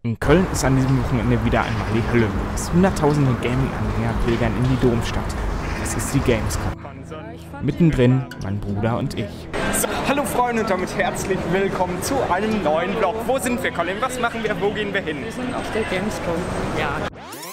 In Köln ist an diesem Wochenende wieder einmal die Hölle los. Hunderttausende Gaming-Anhänger pilgern in die Domstadt. Das ist die Gamescom. Mittendrin mein Bruder und ich. So, hallo Freunde und damit herzlich willkommen zu einem neuen Vlog. Wo sind wir, Colin? Was machen wir? Wo gehen wir hin? Wir sind auf der Gamescom. Ja.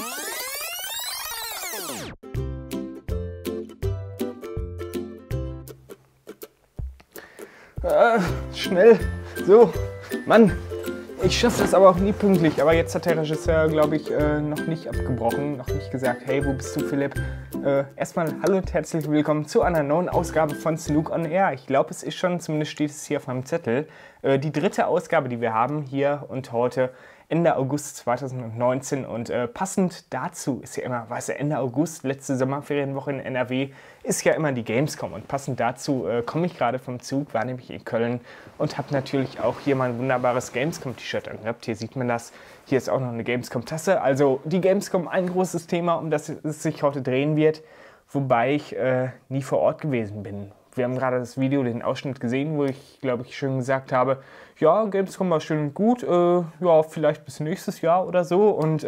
Schnell. So, Mann. Ich schaffe das aber auch nie pünktlich. Aber jetzt hat der Regisseur, glaube ich, noch nicht abgebrochen, noch nicht gesagt, hey, wo bist du, Philipp? Erstmal hallo und herzlich willkommen zu einer neuen Ausgabe von Snook on Air. Ich glaube, es ist schon, zumindest steht es hier auf meinem Zettel, die dritte Ausgabe, die wir haben hier und heute, Ende August 2019. Und passend dazu ist ja immer, weißt du, Ende August, letzte Sommerferienwoche in NRW, ist ja immer die Gamescom. Und passend dazu komme ich gerade vom Zug, war nämlich in Köln und habe natürlich auch hier mein wunderbares Gamescom-T-Shirt angehabt. Hier sieht man das. Hier ist auch noch eine Gamescom-Tasse. Also die Gamescom, ein großes Thema, um das es sich heute drehen wird, wobei ich nie vor Ort gewesen bin. Wir haben gerade das Video, den Ausschnitt gesehen, wo ich, glaube ich, schön gesagt habe, ja, Gamescom war schön und gut, ja, vielleicht bis nächstes Jahr oder so. Und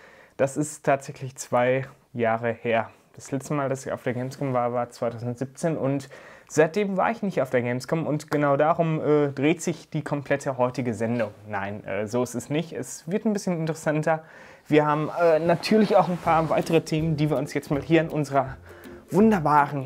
das ist tatsächlich 2 Jahre her. Das letzte Mal, dass ich auf der Gamescom war, war 2017 und seitdem war ich nicht auf der Gamescom und genau darum dreht sich die komplette heutige Sendung. Nein, so ist es nicht. Es wird ein bisschen interessanter. Wir haben natürlich auch ein paar weitere Themen, die wir uns jetzt mal hier in unserer wunderbaren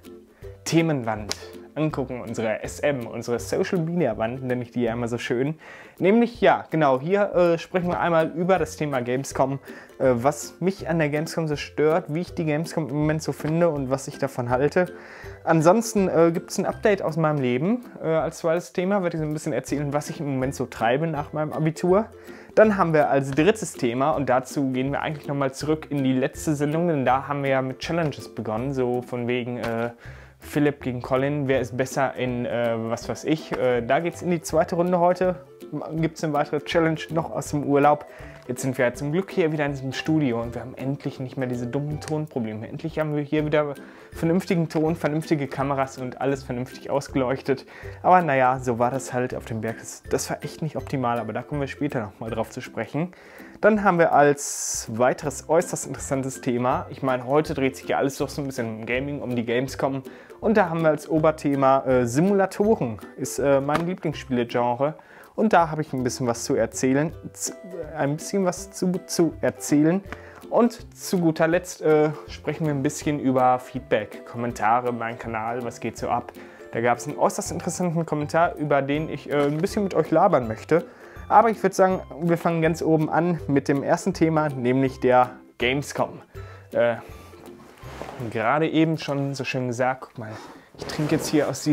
Themenwand angucken, unsere SM, unsere Social Media Wand, nenne ich die ja immer so schön. Nämlich, ja, genau, hier sprechen wir einmal über das Thema Gamescom, was mich an der Gamescom so stört, wie ich die Gamescom im Moment so finde und was ich davon halte. Ansonsten gibt es ein Update aus meinem Leben. Als zweites Thema werde ich so ein bisschen erzählen, was ich im Moment so treibe nach meinem Abitur. Dann haben wir als drittes Thema, und dazu gehen wir eigentlich nochmal zurück in die letzte Sendung, denn da haben wir ja mit Challenges begonnen, so von wegen Philipp gegen Colin, wer ist besser in was weiß ich. Da geht es in die zweite Runde heute. Gibt es eine weitere Challenge noch aus dem Urlaub. Jetzt sind wir ja zum Glück hier wieder in diesem Studio und wir haben endlich nicht mehr diese dummen Tonprobleme. Endlich haben wir hier wieder vernünftigen Ton, vernünftige Kameras und alles vernünftig ausgeleuchtet. Aber naja, so war das halt auf dem Berg. Das war echt nicht optimal, aber da kommen wir später nochmal drauf zu sprechen. Dann haben wir als weiteres äußerst interessantes Thema, ich meine, heute dreht sich ja alles doch so ein bisschen um Gaming, um die Gamescom. Und da haben wir als Oberthema Simulatoren, ist mein Lieblingsspielegenre. Und da habe ich ein bisschen was zu erzählen, Und zu guter Letzt sprechen wir ein bisschen über Feedback, Kommentare, meinen Kanal, was geht so ab. Da gab es einen äußerst interessanten Kommentar, über den ich ein bisschen mit euch labern möchte. Aber ich würde sagen, wir fangen ganz oben an mit dem ersten Thema, nämlich der Gamescom. Gerade eben schon so schön gesagt, guck mal, ich trinke jetzt hier aus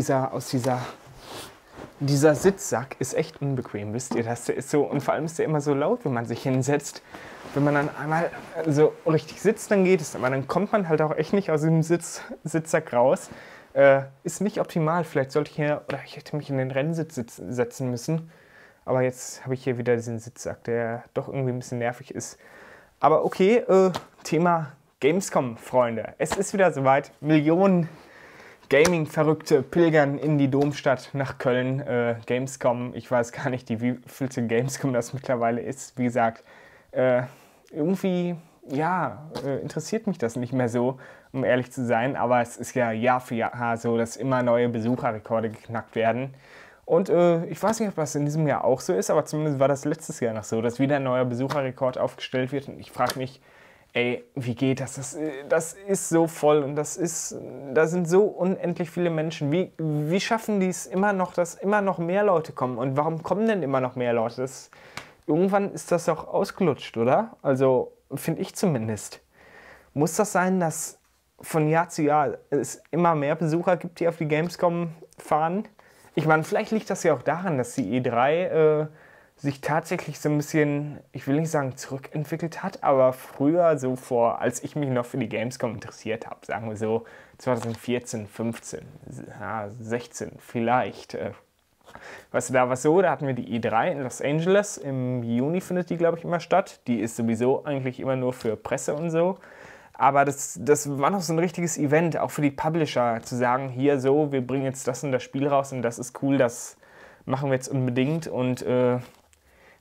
dieser Sitzsack ist echt unbequem, wisst ihr das? Der ist so, und vor allem ist der immer so laut, wenn man sich hinsetzt. Wenn man dann einmal so richtig sitzt, dann geht es, aber dann kommt man halt auch echt nicht aus dem Sitzsack raus. Ist nicht optimal, vielleicht sollte ich hier, oder ich hätte mich in den Rennsitz setzen müssen. Aber jetzt habe ich hier wieder diesen Sitzsack, der doch irgendwie ein bisschen nervig ist. Aber okay, Thema Gamescom, Freunde. Es ist wieder soweit. Millionen Gaming-Verrückte pilgern in die Domstadt nach Köln. Gamescom, ich weiß gar nicht, wie viel Gamescom das mittlerweile ist. Wie gesagt, irgendwie, ja, interessiert mich das nicht mehr so, um ehrlich zu sein. Aber es ist ja Jahr für Jahr so, dass immer neue Besucherrekorde geknackt werden. Und ich weiß nicht, ob das in diesem Jahr auch so ist, aber zumindest war das letztes Jahr noch so, dass wieder ein neuer Besucherrekord aufgestellt wird. Und ich frage mich, ey, wie geht das? Das ist so voll und da sind so unendlich viele Menschen. Wie schaffen die es immer noch, dass immer noch mehr Leute kommen? Und warum kommen denn immer noch mehr Leute? Irgendwann ist das doch ausgelutscht, oder? Also, finde ich zumindest. Muss das sein, dass von Jahr zu Jahr es immer mehr Besucher gibt, die auf die Gamescom fahren? Ich meine, vielleicht liegt das ja auch daran, dass die E3 sich tatsächlich so ein bisschen, ich will nicht sagen zurückentwickelt hat, aber früher so als ich mich noch für die Gamescom interessiert habe, sagen wir so 2014, 15, ja, 16 vielleicht. Weißt du, da war es so, da hatten wir die E3 in Los Angeles, im Juni findet die, glaube ich, immer statt. Die ist sowieso eigentlich immer nur für Presse und so. Aber das war noch so ein richtiges Event, auch für die Publisher, zu sagen, hier so, wir bringen jetzt das und das Spiel raus und das ist cool, das machen wir jetzt unbedingt. Und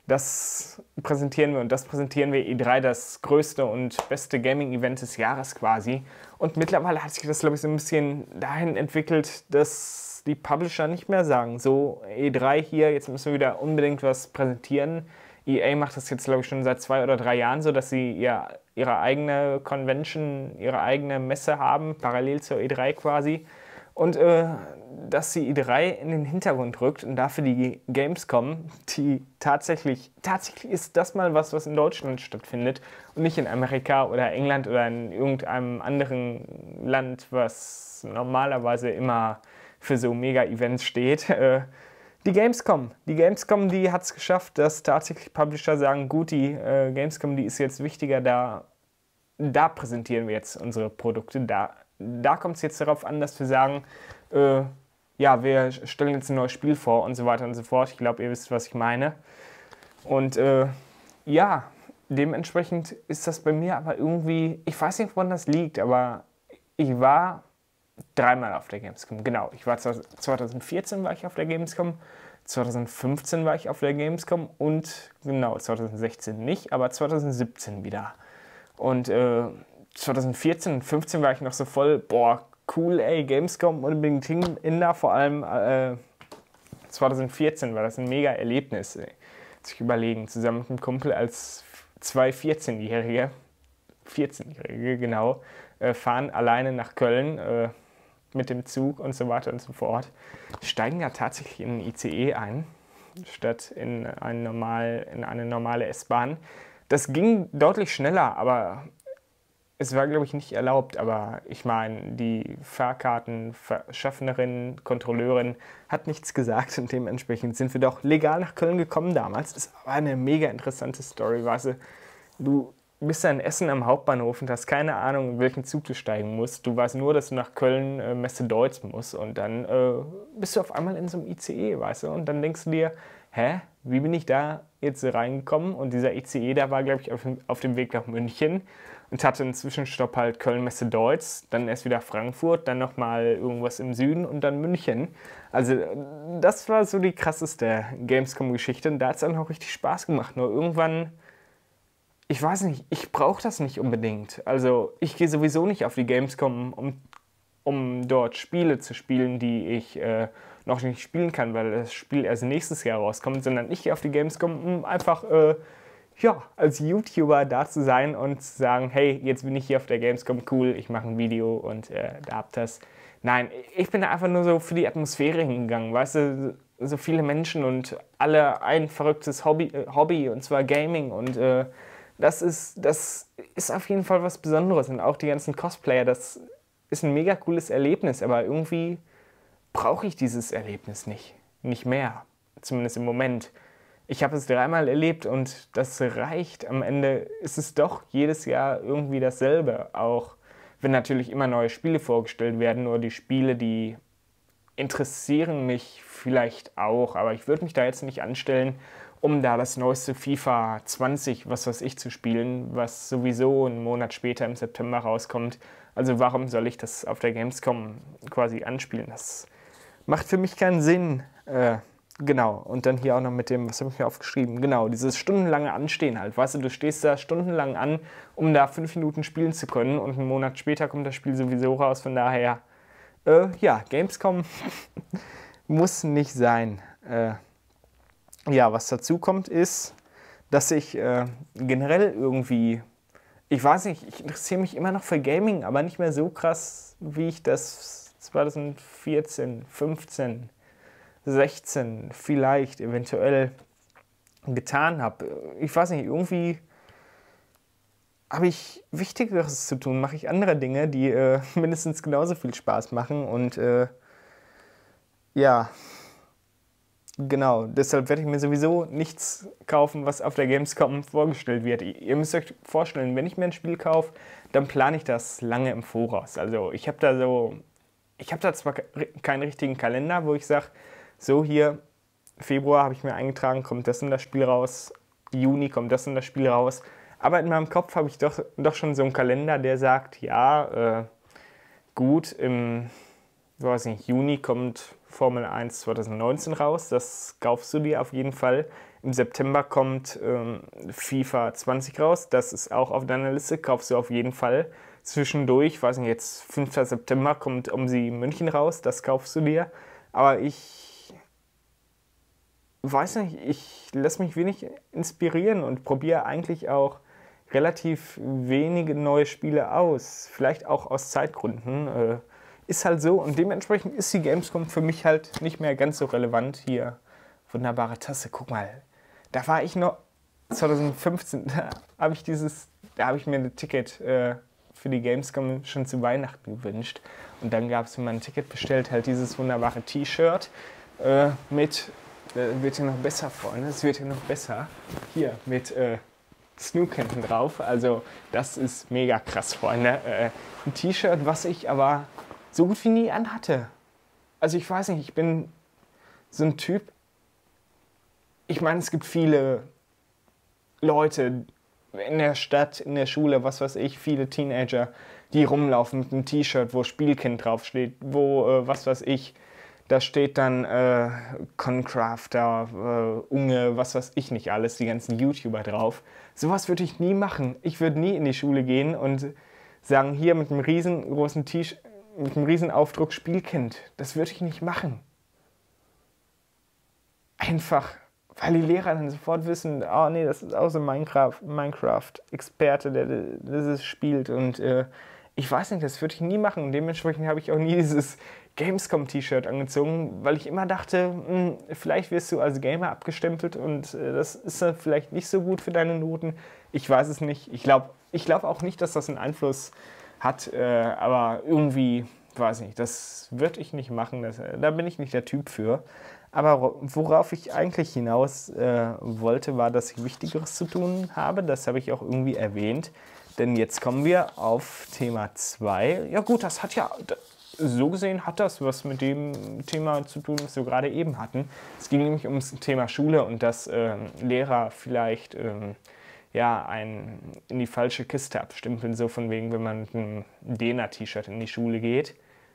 das präsentieren wir E3, das größte und beste Gaming-Event des Jahres quasi. Und mittlerweile hat sich das, glaube ich, so ein bisschen dahin entwickelt, dass die Publisher nicht mehr sagen, so E3 hier, jetzt müssen wir wieder unbedingt was präsentieren. EA macht das jetzt, glaube ich, schon seit 2 oder 3 Jahren so, dass sie ihre eigene Convention, ihre eigene Messe haben, parallel zur E3 quasi. Und dass sie E3 in den Hintergrund rückt und dafür die Gamescom, die tatsächlich ist das mal was in Deutschland stattfindet und nicht in Amerika oder England oder in irgendeinem anderen Land, was normalerweise immer für so Mega-Events steht. Die Gamescom, die hat es geschafft, dass tatsächlich Publisher sagen, gut, die Gamescom, die ist jetzt wichtiger, da präsentieren wir jetzt unsere Produkte, da kommt es jetzt darauf an, dass wir sagen, ja, wir stellen jetzt ein neues Spiel vor und so weiter und so fort. Ich glaube, ihr wisst, was ich meine. Und ja, dementsprechend ist das bei mir aber irgendwie, ich weiß nicht, woran das liegt, aber ich war 3-mal auf der Gamescom. Genau, 2014 war ich auf der Gamescom, 2015 war ich auf der Gamescom und genau, 2016 nicht, aber 2017 wieder. Und 2014 und 2015 war ich noch so voll, boah, cool, ey, Gamescom unbedingt hin da, vor allem 2014 war das ein mega Erlebnis, ey. Sich überlegen, zusammen mit einem Kumpel als 2 14-Jährige, genau, fahren alleine nach Köln mit dem Zug und so weiter und so fort, steigen ja tatsächlich in einen ICE ein, statt in eine normale S-Bahn. Das ging deutlich schneller, aber es war, glaube ich, nicht erlaubt. Aber ich meine, die Fahrkartenschaffnerin, Kontrolleurin hat nichts gesagt und dementsprechend sind wir doch legal nach Köln gekommen damals. Das war eine mega interessante Story, weißt du, bist da in Essen am Hauptbahnhof und hast keine Ahnung, in welchen Zug du steigen musst. Du weißt nur, dass du nach Köln Messe Deutz musst und dann bist du auf einmal in so einem ICE, weißt du? Und dann denkst du dir, hä, wie bin ich da jetzt reingekommen? Und dieser ICE, der war, glaube ich, auf dem Weg nach München und hatte einen Zwischenstopp halt Köln Messe Deutz, dann erst wieder Frankfurt, dann nochmal irgendwas im Süden und dann München. Also das war so die krasseste Gamescom-Geschichte und da hat es dann auch richtig Spaß gemacht. Nur irgendwann, ich weiß nicht, ich brauche das nicht unbedingt. Also ich gehe sowieso nicht auf die Gamescom, um dort Spiele zu spielen, die ich noch nicht spielen kann, weil das Spiel erst nächstes Jahr rauskommt, sondern ich gehe auf die Gamescom, um einfach ja, als YouTuber da zu sein und zu sagen, hey, jetzt bin ich hier auf der Gamescom, cool, ich mache ein Video und da habt das. Nein, ich bin da einfach nur so für die Atmosphäre hingegangen, weißt du, so viele Menschen und alle ein verrücktes Hobby und zwar Gaming und das ist auf jeden Fall was Besonderes und auch die ganzen Cosplayer, das ist ein mega cooles Erlebnis, aber irgendwie brauche ich dieses Erlebnis nicht mehr, zumindest im Moment. Ich habe es 3-mal erlebt und das reicht. Am Ende ist es doch jedes Jahr irgendwie dasselbe, auch wenn natürlich immer neue Spiele vorgestellt werden, nur die Spiele, die interessieren mich vielleicht auch, aber ich würde mich da jetzt nicht anstellen, um da das neueste FIFA 20, was weiß ich, zu spielen, was sowieso einen Monat später im September rauskommt. Also warum soll ich das auf der Gamescom quasi anspielen? Das macht für mich keinen Sinn. Genau, und dann hier auch noch mit dem, was habe ich mir aufgeschrieben? Genau, dieses stundenlange Anstehen halt. Weißt du stehst da stundenlang an, um da 5 Minuten spielen zu können und einen Monat später kommt das Spiel sowieso raus. Von daher, ja, Gamescom muss nicht sein. Ja, was dazu kommt ist, dass ich generell irgendwie, ich weiß nicht, ich interessiere mich immer noch für Gaming, aber nicht mehr so krass, wie ich das 2014, 15, 16 vielleicht eventuell getan habe. Ich weiß nicht, irgendwie habe ich Wichtigeres zu tun, mache ich andere Dinge, die mindestens genauso viel Spaß machen und ja, genau, deshalb werde ich mir sowieso nichts kaufen, was auf der Gamescom vorgestellt wird. Ihr müsst euch vorstellen, wenn ich mir ein Spiel kaufe, dann plane ich das lange im Voraus. Also ich habe da zwar keinen richtigen Kalender, wo ich sage, so hier, Februar habe ich mir eingetragen, kommt das und das Spiel raus, Juni kommt das und das Spiel raus. Aber in meinem Kopf habe ich doch schon so einen Kalender, der sagt, ja, gut, im weiß nicht, Juni kommt Formel 1 2019 raus, das kaufst du dir auf jeden Fall. im September kommt FIFA 20 raus. Das ist auch auf deiner Liste. Kaufst du auf jeden Fall. Zwischendurch, weiß nicht, jetzt 5. September kommt OMSI München raus. Das kaufst du dir. Aber ich weiß nicht, ich lasse mich wenig inspirieren und probiere eigentlich auch relativ wenige neue Spiele aus. Vielleicht auch aus Zeitgründen. Ist halt so. Und dementsprechend ist die Gamescom für mich halt nicht mehr ganz so relevant. Hier, wunderbare Tasse. Guck mal, da war ich noch 2015, da habe ich mir ein Ticket für die Gamescom schon zu Weihnachten gewünscht. Und dann gab es mir ein Ticket bestellt, halt dieses wunderbare T-Shirt mit, wird ja noch besser, Freunde, es wird ja noch besser, hier mit Snook hinten drauf. Also das ist mega krass, Freunde. Ein T-Shirt, was ich aber so gut wie nie anhatte. Also ich weiß nicht, ich bin so ein Typ, ich meine, es gibt viele Leute in der Stadt, in der Schule, was weiß ich, viele Teenager, die rumlaufen mit einem T-Shirt, wo Spielkind draufsteht, wo, was weiß ich, da steht dann Concrafter, Unge, was weiß ich nicht alles, die ganzen YouTuber drauf. Sowas würde ich nie machen. Ich würde nie in die Schule gehen und sagen, hier mit einem riesengroßen T-Shirt, mit einem riesen Aufdruck Spielkind. Das würde ich nicht machen. Einfach, weil die Lehrer dann sofort wissen, oh nee, das ist auch so ein Minecraft-Experte, der das spielt. Und ich weiß nicht, das würde ich nie machen. Und dementsprechend habe ich auch nie dieses Gamescom-T-Shirt angezogen, weil ich immer dachte, vielleicht wirst du als Gamer abgestempelt und das ist vielleicht nicht so gut für deine Noten. Ich weiß es nicht. Ich glaube auch nicht, dass das einen Einfluss hat, aber irgendwie, weiß nicht, das würde ich nicht machen, da bin ich nicht der Typ für. Aber worauf ich eigentlich hinaus wollte, war, dass ich Wichtigeres zu tun habe. Das habe ich auch irgendwie erwähnt, denn jetzt kommen wir auf Thema 2. Ja gut, das hat ja, so gesehen hat das was mit dem Thema zu tun, was wir gerade eben hatten. Es ging nämlich ums Thema Schule und dass Lehrer vielleicht einen in die falsche Kiste abstempeln, so von wegen, wenn man mit einem Dena-T-Shirt in die Schule geht.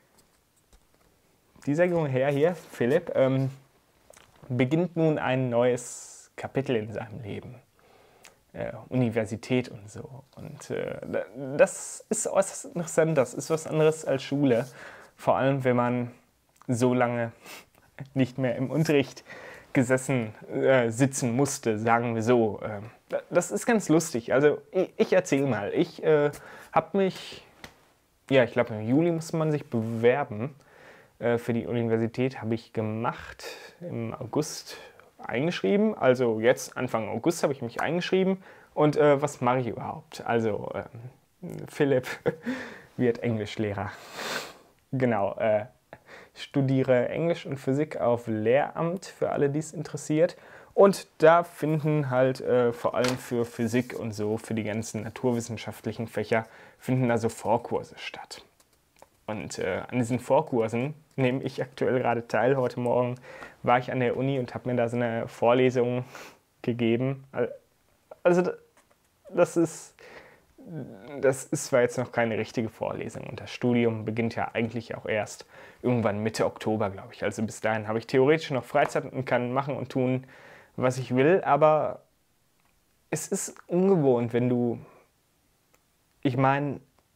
Dieser junge Herr hier, Philipp, beginnt nun ein neues Kapitel in seinem Leben. Universität und so. Und das ist äußerst interessant, das ist was anderes als Schule. Vor allem, wenn man so lange nicht mehr im Unterricht sitzen musste, sagen wir so. Das ist ganz lustig. Also ich erzähle mal. Ich habe mich, ja, ich glaube im Juli muss man sich bewerben für die Universität. Habe ich gemacht, im August eingeschrieben. Also jetzt Anfang August habe ich mich eingeschrieben. Und was mache ich überhaupt? Also Philipp wird Englischlehrer. Genau. Ich studiere Englisch und Physik auf Lehramt, für alle, die es interessiert. Und da finden halt vor allem für Physik und so, für die ganzen naturwissenschaftlichen Fächer, finden da so Vorkurse statt. Und an diesen Vorkursen nehme ich aktuell gerade teil. Heute Morgen war ich an der Uni und habe mir da so eine Vorlesung gegeben. Also das ist zwar jetzt noch keine richtige Vorlesung und das Studium beginnt ja eigentlich auch erst irgendwann Mitte Oktober, glaube ich. Also bis dahin habe ich theoretisch noch Freizeit und kann machen und tun, was ich will, aber es ist ungewohnt, wenn du, ich meine,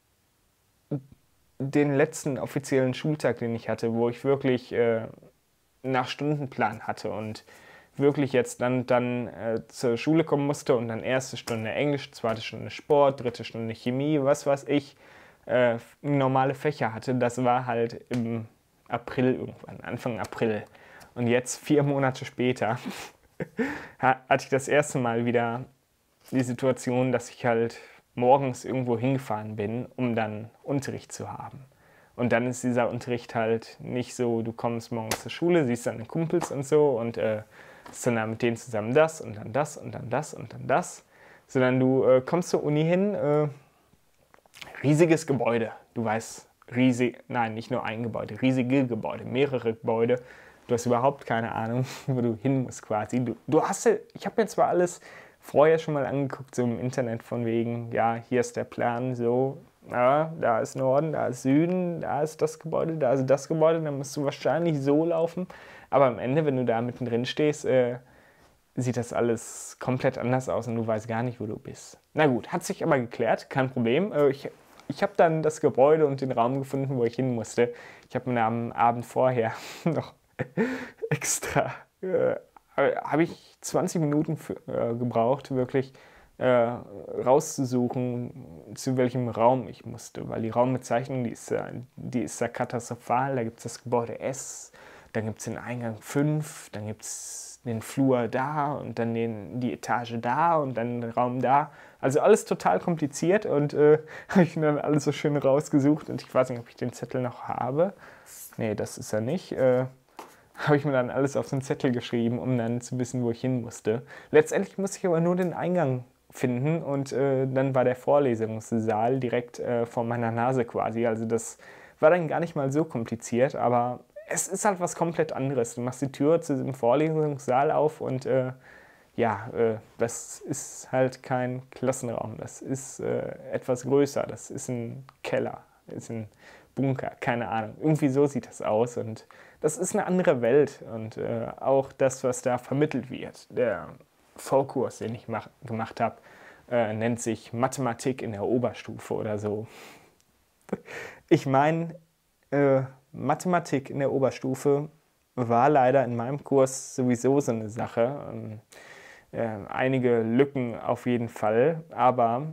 den letzten offiziellen Schultag, den ich hatte, wo ich wirklich nach Stundenplan hatte und wirklich jetzt dann zur Schule kommen musste und dann erste Stunde Englisch, zweite Stunde Sport, dritte Stunde Chemie, was weiß ich, normale Fächer hatte. Das war halt im April irgendwann, Anfang April. Und jetzt, 4 Monate später, hatte ich das erste Mal wieder die Situation, dass ich halt morgens irgendwo hingefahren bin, um dann Unterricht zu haben. Und dann ist dieser Unterricht halt nicht so, du kommst morgens zur Schule, siehst deine Kumpels und so und hast dann mit denen zusammen das und dann das und dann das und dann das, sondern du kommst zur Uni hin, riesiges Gebäude, du weißt, nein, nicht nur ein Gebäude, riesige Gebäude, mehrere Gebäude, du hast überhaupt keine Ahnung, wo du hin musst quasi. Ich habe mir zwar alles vorher schon mal angeguckt, so im Internet von wegen, ja, hier ist der Plan, so, ja, da ist Norden, da ist Süden, da ist das Gebäude, da ist das Gebäude, dann musst du wahrscheinlich so laufen. Aber am Ende, wenn du da mittendrin stehst, sieht das alles komplett anders aus und du weißt gar nicht, wo du bist. Na gut, hat sich aber geklärt, kein Problem. Ich habe dann das Gebäude und den Raum gefunden, wo ich hin musste. Ich habe mir am Abend vorher noch extra, habe ich 20 Minuten gebraucht, wirklich rauszusuchen, zu welchem Raum ich musste. Weil die Raumbezeichnung, die ist ja katastrophal. Da gibt es das Gebäude S, dann gibt es den Eingang 5, dann gibt es den Flur da und dann die Etage da und dann den Raum da. Also alles total kompliziert und habe ich mir dann alles so schön rausgesucht und ich weiß nicht, ob ich den Zettel noch habe. Nee, das ist er nicht. Habe ich mir dann alles auf so einen Zettel geschrieben, um dann zu wissen, wo ich hin musste. Letztendlich musste ich aber nur den Eingang finden und dann war der Vorlesungssaal direkt vor meiner Nase quasi. Also das war dann gar nicht mal so kompliziert, aber es ist halt was komplett anderes. Du machst die Tür zu diesem Vorlesungssaal auf und das ist halt kein Klassenraum. Das ist etwas größer. Das ist ein Keller, ist ein Bunker, keine Ahnung. Irgendwie so sieht das aus und das ist eine andere Welt und auch das, was da vermittelt wird. Der V-Kurs, den ich gemacht habe, nennt sich Mathematik in der Oberstufe oder so. Ich meine, Mathematik in der Oberstufe war leider in meinem Kurs sowieso so eine Sache. Einige Lücken auf jeden Fall, aber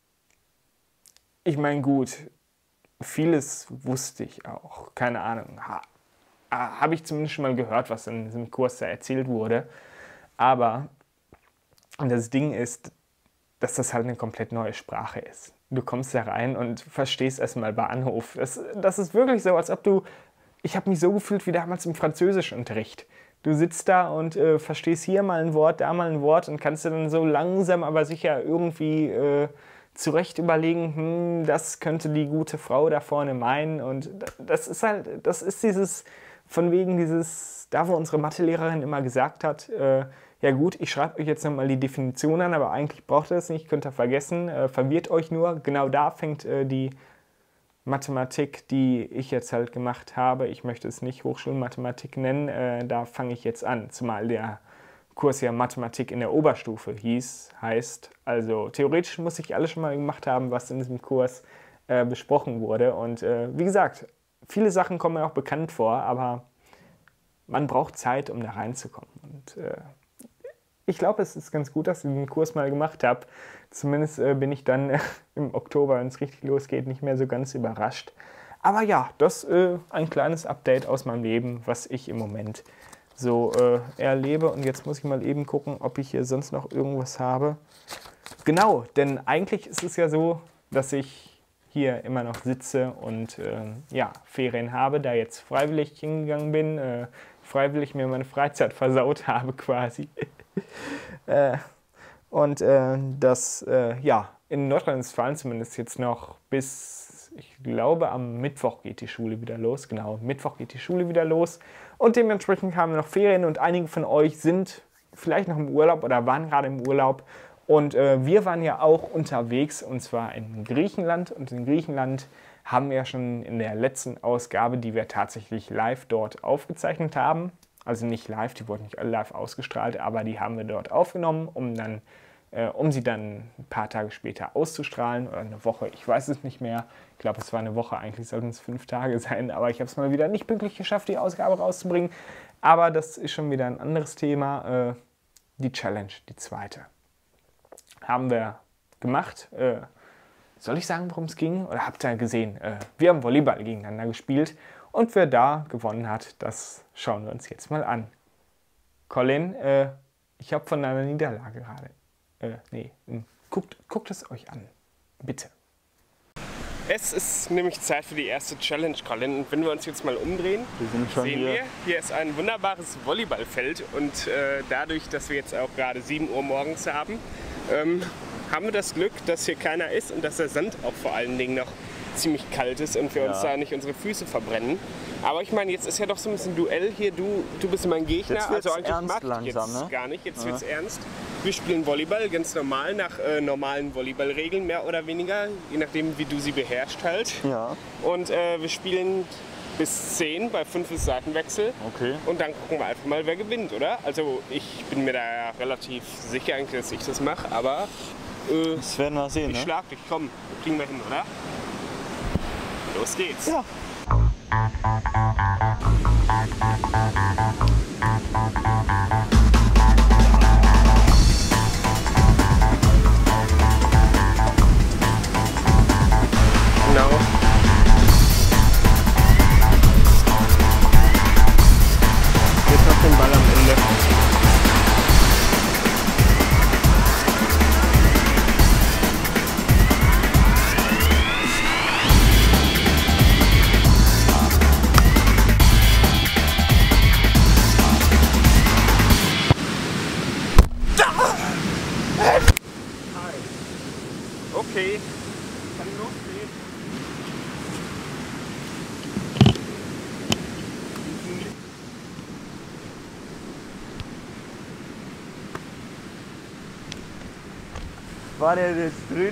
ich meine, gut, vieles wusste ich auch. Keine Ahnung, habe ich zumindest schon mal gehört, was in diesem Kurs da erzählt wurde. Aber das Ding ist, dass das halt eine komplett neue Sprache ist. Du kommst da rein und verstehst erstmal Bahnhof. Das ist wirklich so, als ob ich habe mich so gefühlt wie damals im Französischunterricht. Du sitzt da und verstehst hier mal ein Wort, da mal ein Wort und kannst dir dann so langsam, aber sicher irgendwie zurecht überlegen, das könnte die gute Frau da vorne meinen. Und das ist dieses, von wegen dieses, da wo unsere Mathelehrerin immer gesagt hat, ja gut, ich schreibe euch jetzt nochmal die Definition an, aber eigentlich braucht ihr das nicht, könnt ihr vergessen, verwirrt euch nur. Genau da fängt die Mathematik, die ich jetzt halt gemacht habe, ich möchte es nicht Hochschulmathematik nennen, da fange ich jetzt an, zumal der Kurs ja Mathematik in der Oberstufe heißt, also theoretisch muss ich alles schon mal gemacht haben, was in diesem Kurs besprochen wurde und wie gesagt, viele Sachen kommen mir auch bekannt vor, aber man braucht Zeit, um da reinzukommen und ich glaube, es ist ganz gut, dass ich den Kurs mal gemacht habe. Zumindest bin ich dann im Oktober, wenn es richtig losgeht, nicht mehr so ganz überrascht. Aber ja, das ist ein kleines Update aus meinem Leben, was ich im Moment so erlebe. Und jetzt muss ich mal eben gucken, ob ich hier sonst noch irgendwas habe. Genau, denn eigentlich ist es ja so, dass ich hier immer noch sitze und Ferien habe, da jetzt freiwillig hingegangen bin, freiwillig mir meine Freizeit versaut habe quasi. In Nordrhein-Westfalen zumindest jetzt noch bis, ich glaube, am Mittwoch geht die Schule wieder los. Genau, Mittwoch geht die Schule wieder los. Und dementsprechend haben wir noch Ferien und einige von euch sind vielleicht noch im Urlaub oder waren gerade im Urlaub. Und wir waren ja auch unterwegs und zwar in Griechenland. Und in Griechenland haben wir ja schon in der letzten Ausgabe, die wir tatsächlich live dort aufgezeichnet haben, also nicht live, die wurden nicht alle live ausgestrahlt, aber die haben wir dort aufgenommen, um sie dann ein paar Tage später auszustrahlen oder eine Woche, ich weiß es nicht mehr. Ich glaube, es war eine Woche, eigentlich sollten es 5 Tage sein, aber ich habe es mal wieder nicht pünktlich geschafft, die Ausgabe rauszubringen. Aber das ist schon wieder ein anderes Thema, die Challenge, die zweite. Haben wir gemacht. Soll ich sagen, worum es ging? Oder habt ihr gesehen? Wir haben Volleyball gegeneinander gespielt. Und wer da gewonnen hat, das schauen wir uns jetzt mal an. Colin, ich habe von deiner Niederlage gerade. Guckt es euch an. Bitte. Es ist nämlich Zeit für die erste Challenge, Colin. Und wenn wir uns jetzt mal umdrehen, sehen wir, hier ist ein wunderbares Volleyballfeld. Und dadurch, dass wir jetzt auch gerade 7 Uhr morgens haben wir das Glück, dass hier keiner ist und dass der Sand auch vor allen Dingen noch ziemlich kalt ist und wir uns da nicht unsere Füße verbrennen. Aber ich meine, jetzt ist ja doch so ein bisschen Duell hier. Du bist mein Gegner, jetzt also eigentlich mag ich langsam, jetzt ne? gar nicht. Jetzt wird's ernst. Wir spielen Volleyball ganz normal, nach normalen Volleyballregeln, mehr oder weniger, je nachdem wie du sie beherrschst halt. Ja. Und wir spielen bis 10, bei 5 ist Seitenwechsel. Okay. Und dann gucken wir einfach mal, wer gewinnt, oder? Also ich bin mir da ja relativ sicher eigentlich, dass ich das mache, aber das werden wir sehen, ich ne? schlag dich, komm, kriegen wir hin, oder? Los geht's. Ja. Genau. Jetzt noch den Ball am Ende. Okay, kann losgehen. War der jetzt drin?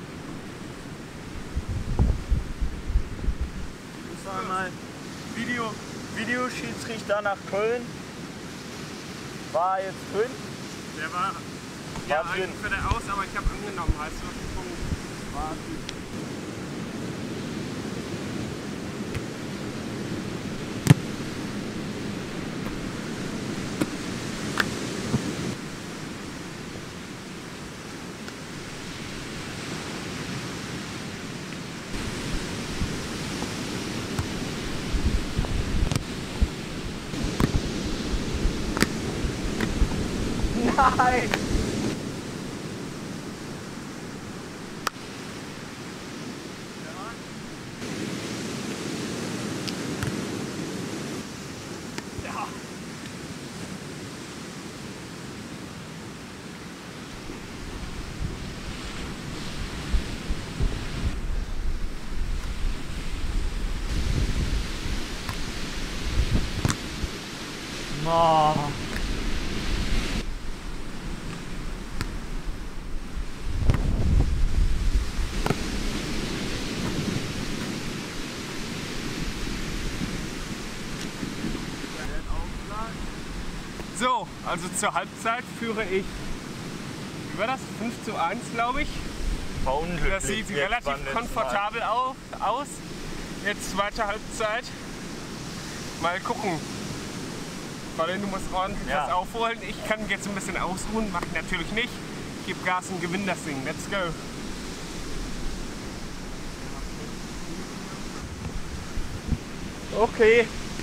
Ich sag mal, Videoschiedsrichter nach Köln. War er jetzt drin? Der war ja eigentlich für der Aus, aber ich habe angenommen, heißt du? Nein! Oh. So, also zur Halbzeit führe ich, wie war das? 5:1, glaube ich. Das sieht relativ komfortabel aus. Jetzt zweite Halbzeit. Mal gucken. Weil du musst ordentlich was aufholen. Ich kann mich jetzt ein bisschen ausruhen, mache ich natürlich nicht. Ich gebe Gas und gewinne das Ding. Let's go. Okay.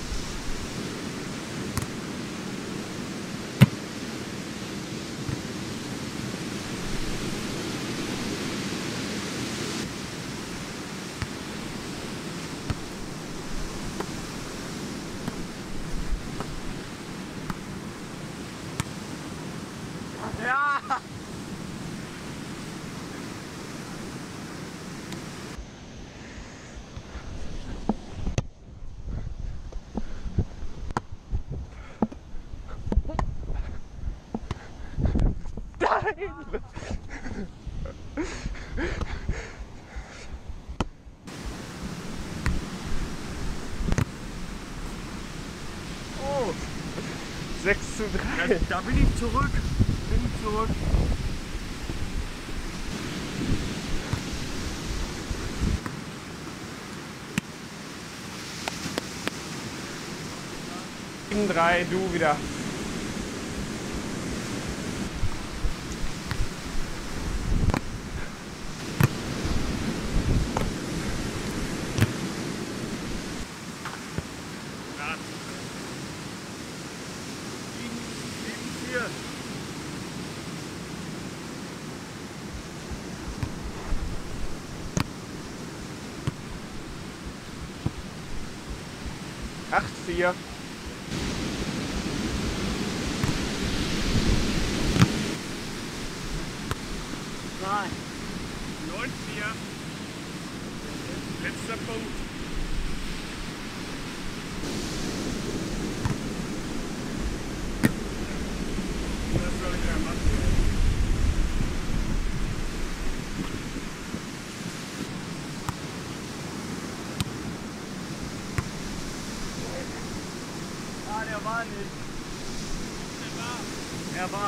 Ja! Nein! Oh, 6:3. Da bin ich zurück. Zurück. In 3, du wieder. Acht, 4. Nein. 9-4. Letzter Punkt. Was soll ich da machen? er war nicht. Er war.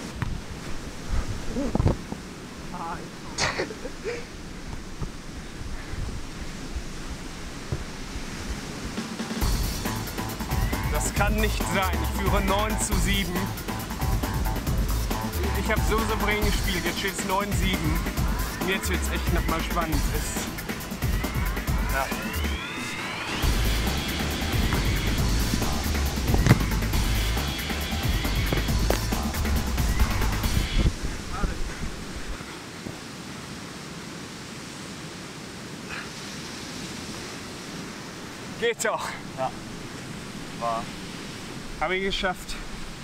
Das kann nicht sein. Ich führe 9:7. Ich habe so souverän gespielt. Jetzt steht es 9:7. Und jetzt wird es echt nochmal spannend. Ja. Geht doch. Ja. War. Habe ich geschafft.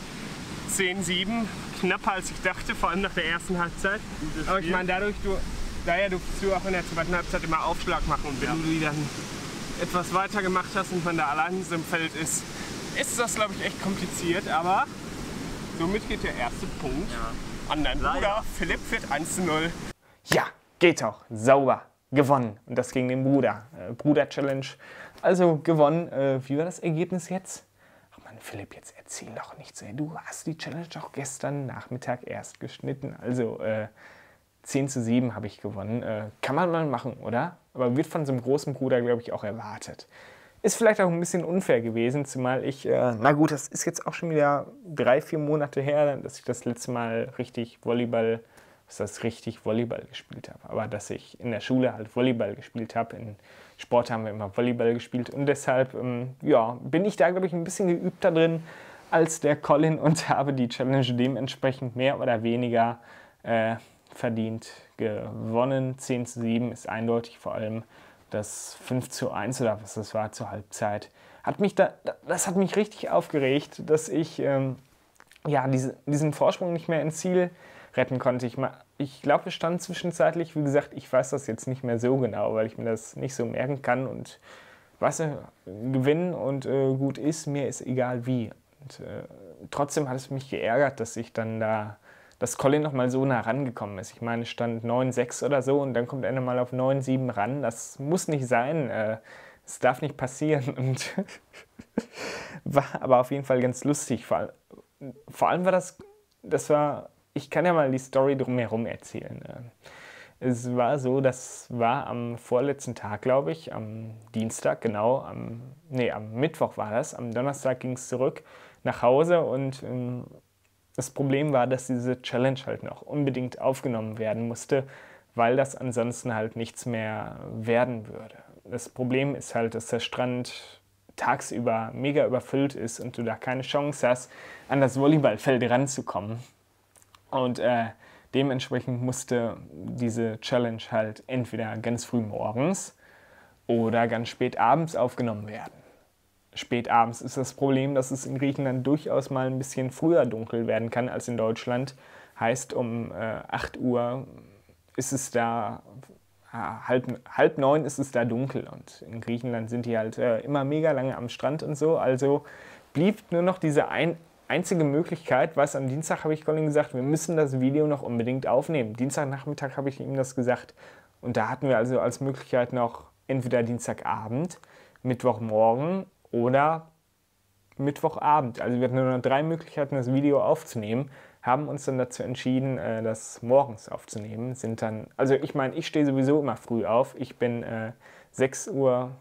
10:7. Knapper als ich dachte, vor allem nach der ersten Halbzeit. Aber ich meine, durfst du auch in der zweiten Halbzeit immer Aufschlag machen. Und wenn du die dann etwas weiter gemacht hast und man da allein im Feld ist, ist das, glaube ich, echt kompliziert. Aber somit geht der erste Punkt an deinen Bruder. Philipp führt 1:0. Ja, geht doch. Sauber. Gewonnen. Und das gegen den Bruder. Bruder-Challenge. Also gewonnen. Wie war das Ergebnis jetzt? Ach Mann, Philipp, jetzt erzähl doch nichts. Du hast die Challenge auch gestern Nachmittag erst geschnitten. Also 10:7 habe ich gewonnen. Kann man mal machen, oder? Aber wird von so einem großen Bruder, glaube ich, auch erwartet. Ist vielleicht auch ein bisschen unfair gewesen, zumal ich, na gut, das ist jetzt auch schon wieder 3-4 Monate her, dass ich das letzte Mal richtig Volleyball gespielt habe. Aber dass ich in der Schule halt Volleyball gespielt habe, in Sport haben wir immer Volleyball gespielt und deshalb ja, bin ich da, glaube ich, ein bisschen geübter drin als der Colin und habe die Challenge dementsprechend mehr oder weniger verdient gewonnen. 10:7 ist eindeutig, vor allem das 5:1 oder was das war zur Halbzeit. Das hat mich richtig aufgeregt, dass ich ja, diesen Vorsprung nicht mehr ins Ziel retten konnte. Ich glaube, wir standen zwischenzeitlich, wie gesagt, ich weiß das jetzt nicht mehr so genau, weil ich mir das nicht so merken kann und weißt du, gewinnen und gut ist, mir ist egal wie. Und trotzdem hat es mich geärgert, dass ich dann dass Colin noch mal so nah rangekommen ist. Ich meine, es stand 9:6 oder so und dann kommt er mal auf 9:7 ran. Das muss nicht sein. Das darf nicht passieren. Und war aber auf jeden Fall ganz lustig. Vor allem war das war, ich kann ja mal die Story drumherum erzählen. Es war so, das war am vorletzten Tag, glaube ich, am Dienstag, genau, am Mittwoch war das. Am Donnerstag ging es zurück nach Hause und das Problem war, dass diese Challenge halt noch unbedingt aufgenommen werden musste, weil das ansonsten halt nichts mehr werden würde. Das Problem ist halt, dass der Strand tagsüber mega überfüllt ist und du da keine Chance hast, an das Volleyballfeld ranzukommen. Und dementsprechend musste diese Challenge halt entweder ganz früh morgens oder ganz spät abends aufgenommen werden. Spät abends ist das Problem, dass es in Griechenland durchaus mal ein bisschen früher dunkel werden kann als in Deutschland. Heißt, um 8 Uhr ist es da, halb 9 ist es da dunkel. Und in Griechenland sind die halt immer mega lange am Strand und so. Also blieb nur noch diese einzige Möglichkeit, was am Dienstag habe ich Colin gesagt, wir müssen das Video noch unbedingt aufnehmen. Dienstagnachmittag habe ich ihm das gesagt. Und da hatten wir also als Möglichkeit noch entweder Dienstagabend, Mittwochmorgen oder Mittwochabend. Also wir hatten nur noch 3 Möglichkeiten, das Video aufzunehmen, haben uns dann dazu entschieden, das morgens aufzunehmen. Also ich meine, ich stehe sowieso immer früh auf. Ich bin 6:15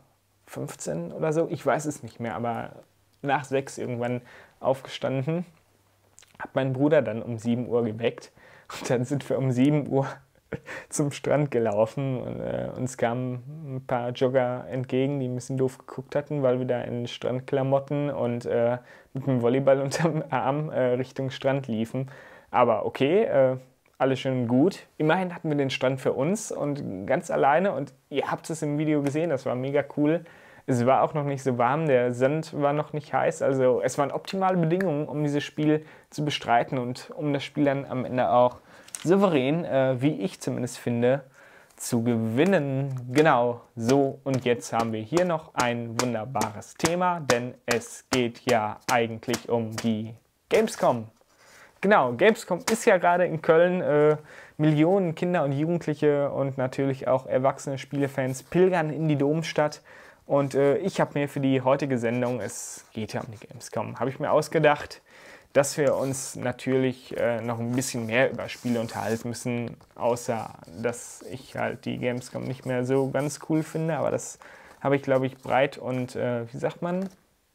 Uhr oder so, ich weiß es nicht mehr, aber nach 6 irgendwann aufgestanden, habe meinen Bruder dann um 7 Uhr geweckt und dann sind wir um 7 Uhr zum Strand gelaufen und uns kamen ein paar Jogger entgegen, die ein bisschen doof geguckt hatten, weil wir da in Strandklamotten und mit dem Volleyball unterm Arm Richtung Strand liefen. Aber okay, alles schön gut. Immerhin hatten wir den Strand für uns und ganz alleine und ihr habt es im Video gesehen, das war mega cool. Es war auch noch nicht so warm, der Sand war noch nicht heiß, also es waren optimale Bedingungen, um dieses Spiel zu bestreiten und um das Spiel dann am Ende auch souverän, wie ich zumindest finde, zu gewinnen. Genau, so und jetzt haben wir hier noch ein wunderbares Thema, denn es geht ja eigentlich um die Gamescom. Genau, Gamescom ist ja gerade in Köln, Millionen Kinder und Jugendliche und natürlich auch erwachsene Spielefans pilgern in die Domstadt Und ich habe mir für die heutige Sendung, es geht ja um die Gamescom, habe ich mir ausgedacht, dass wir uns natürlich noch ein bisschen mehr über Spiele unterhalten müssen, außer dass ich halt die Gamescom nicht mehr so ganz cool finde, aber das habe ich, glaube ich, breit und, wie sagt man,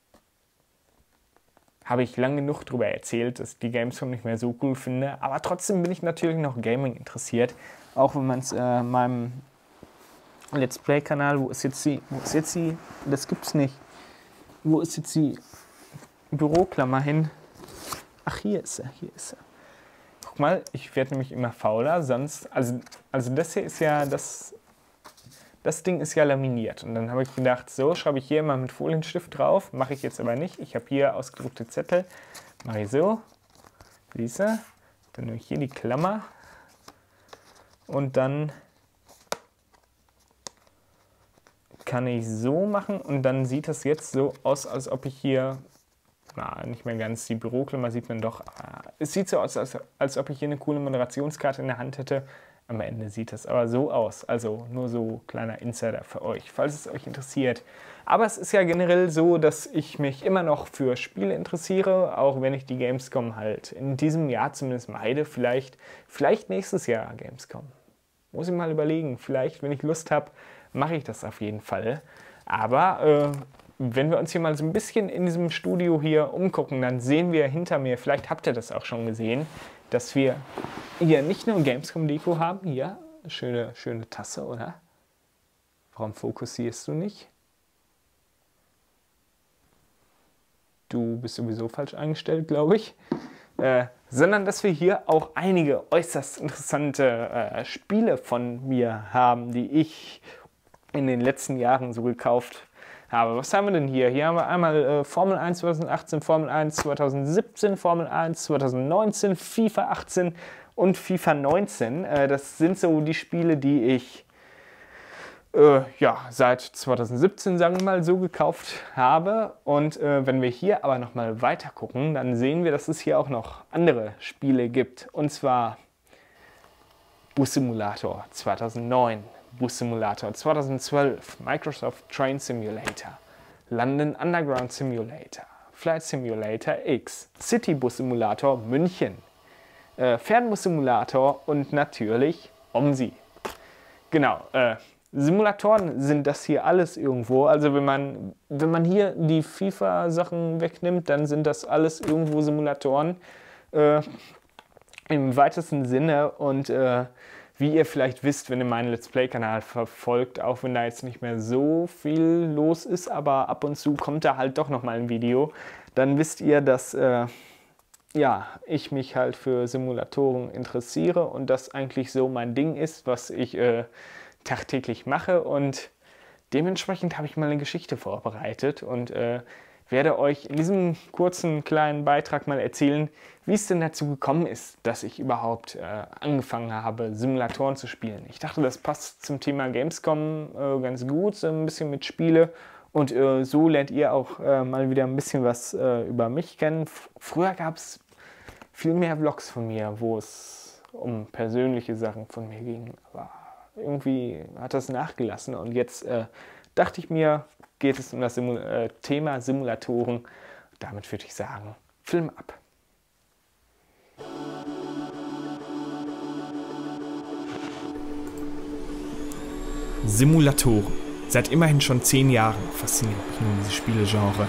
habe ich lang genug darüber erzählt, dass ich die Gamescom nicht mehr so cool finde, aber trotzdem bin ich natürlich noch Gaming interessiert, auch wenn man es meinem Let's Play-Kanal, wo ist jetzt die, das gibt's nicht, wo ist jetzt die Büroklammer hin? Ach, hier ist er. Guck mal, ich werde nämlich immer fauler, sonst, also das hier ist ja, das Ding ist ja laminiert. Und dann habe ich gedacht, so schreibe ich hier mal mit Folienstift drauf, mache ich jetzt aber nicht. Ich habe hier ausgedruckte Zettel, mache ich so, siehst du, dann nehme ich hier die Klammer und dann kann ich so machen und dann sieht das jetzt so aus, als ob ich hier, na, nicht mehr ganz, die Büroklammer sieht man doch. Es sieht so aus, als ob ich hier eine coole Moderationskarte in der Hand hätte. Am Ende sieht das aber so aus. Also nur so kleiner Insider für euch, falls es euch interessiert. Aber es ist ja generell so, dass ich mich immer noch für Spiele interessiere, auch wenn ich die Gamescom halt in diesem Jahr zumindest meide. Vielleicht nächstes Jahr Gamescom. Muss ich mal überlegen. Vielleicht, wenn ich Lust habe, mache ich das auf jeden Fall. Aber wenn wir uns hier mal so ein bisschen in diesem Studio hier umgucken, dann sehen wir hinter mir, vielleicht habt ihr das auch schon gesehen, dass wir hier nicht nur Gamescom-Deko haben, hier, schöne Tasse, oder? Warum fokussierst du nicht? Du bist sowieso falsch eingestellt, glaube ich. Sondern dass wir hier auch einige äußerst interessante Spiele von mir haben, die ich in den letzten Jahren so gekauft habe. Was haben wir denn hier? Hier haben wir einmal Formel 1 2018, Formel 1 2017, Formel 1 2019, FIFA 18 und FIFA 19. Das sind so die Spiele, die ich seit 2017, sagen wir mal, so gekauft habe. Und wenn wir hier aber nochmal weiter gucken, dann sehen wir, dass es hier auch noch andere Spiele gibt. Und zwar Bus Simulator 2009. Bus Simulator 2012, Microsoft Train Simulator, London Underground Simulator, Flight Simulator X, City Bus Simulator München, Fernbus Simulator und natürlich OMSI. Genau, Simulatoren sind das hier alles irgendwo. Also wenn man hier die FIFA-Sachen wegnimmt, dann sind das alles irgendwo Simulatoren im weitesten Sinne und wie ihr vielleicht wisst, wenn ihr meinen Let's Play-Kanal verfolgt, auch wenn da jetzt nicht mehr so viel los ist, aber ab und zu kommt da halt doch nochmal ein Video, dann wisst ihr, dass ich mich halt für Simulatoren interessiere und das eigentlich so mein Ding ist, was ich tagtäglich mache. Und dementsprechend habe ich mal eine Geschichte vorbereitet und werde euch in diesem kurzen kleinen Beitrag mal erzählen, wie es denn dazu gekommen ist, dass ich überhaupt angefangen habe, Simulatoren zu spielen. Ich dachte, das passt zum Thema Gamescom ganz gut, so ein bisschen mit Spiele. Und so lernt ihr auch mal wieder ein bisschen was über mich kennen. Früher gab es viel mehr Vlogs von mir, wo es um persönliche Sachen von mir ging. Aber irgendwie hat das nachgelassen und jetzt dachte ich mir, geht es um das Thema Simulatoren. Damit würde ich sagen, Film ab. Simulatoren. Seit immerhin schon 10 Jahren fasziniert mich nun dieses Spielegenre.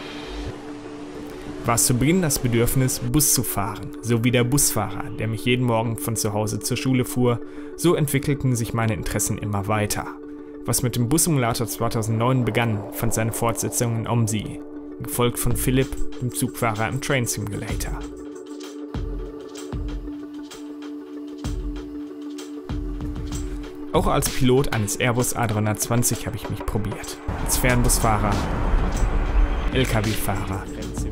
War es zu Beginn das Bedürfnis, Bus zu fahren, so wie der Busfahrer, der mich jeden Morgen von zu Hause zur Schule fuhr, so entwickelten sich meine Interessen immer weiter. Was mit dem Bus Simulator 2009 begann, fand seine Fortsetzung in OMSI, gefolgt von Philipp, dem Zugfahrer im Train Simulator. Auch als Pilot eines Airbus A320 habe ich mich probiert. Als Fernbusfahrer, LKW-Fahrer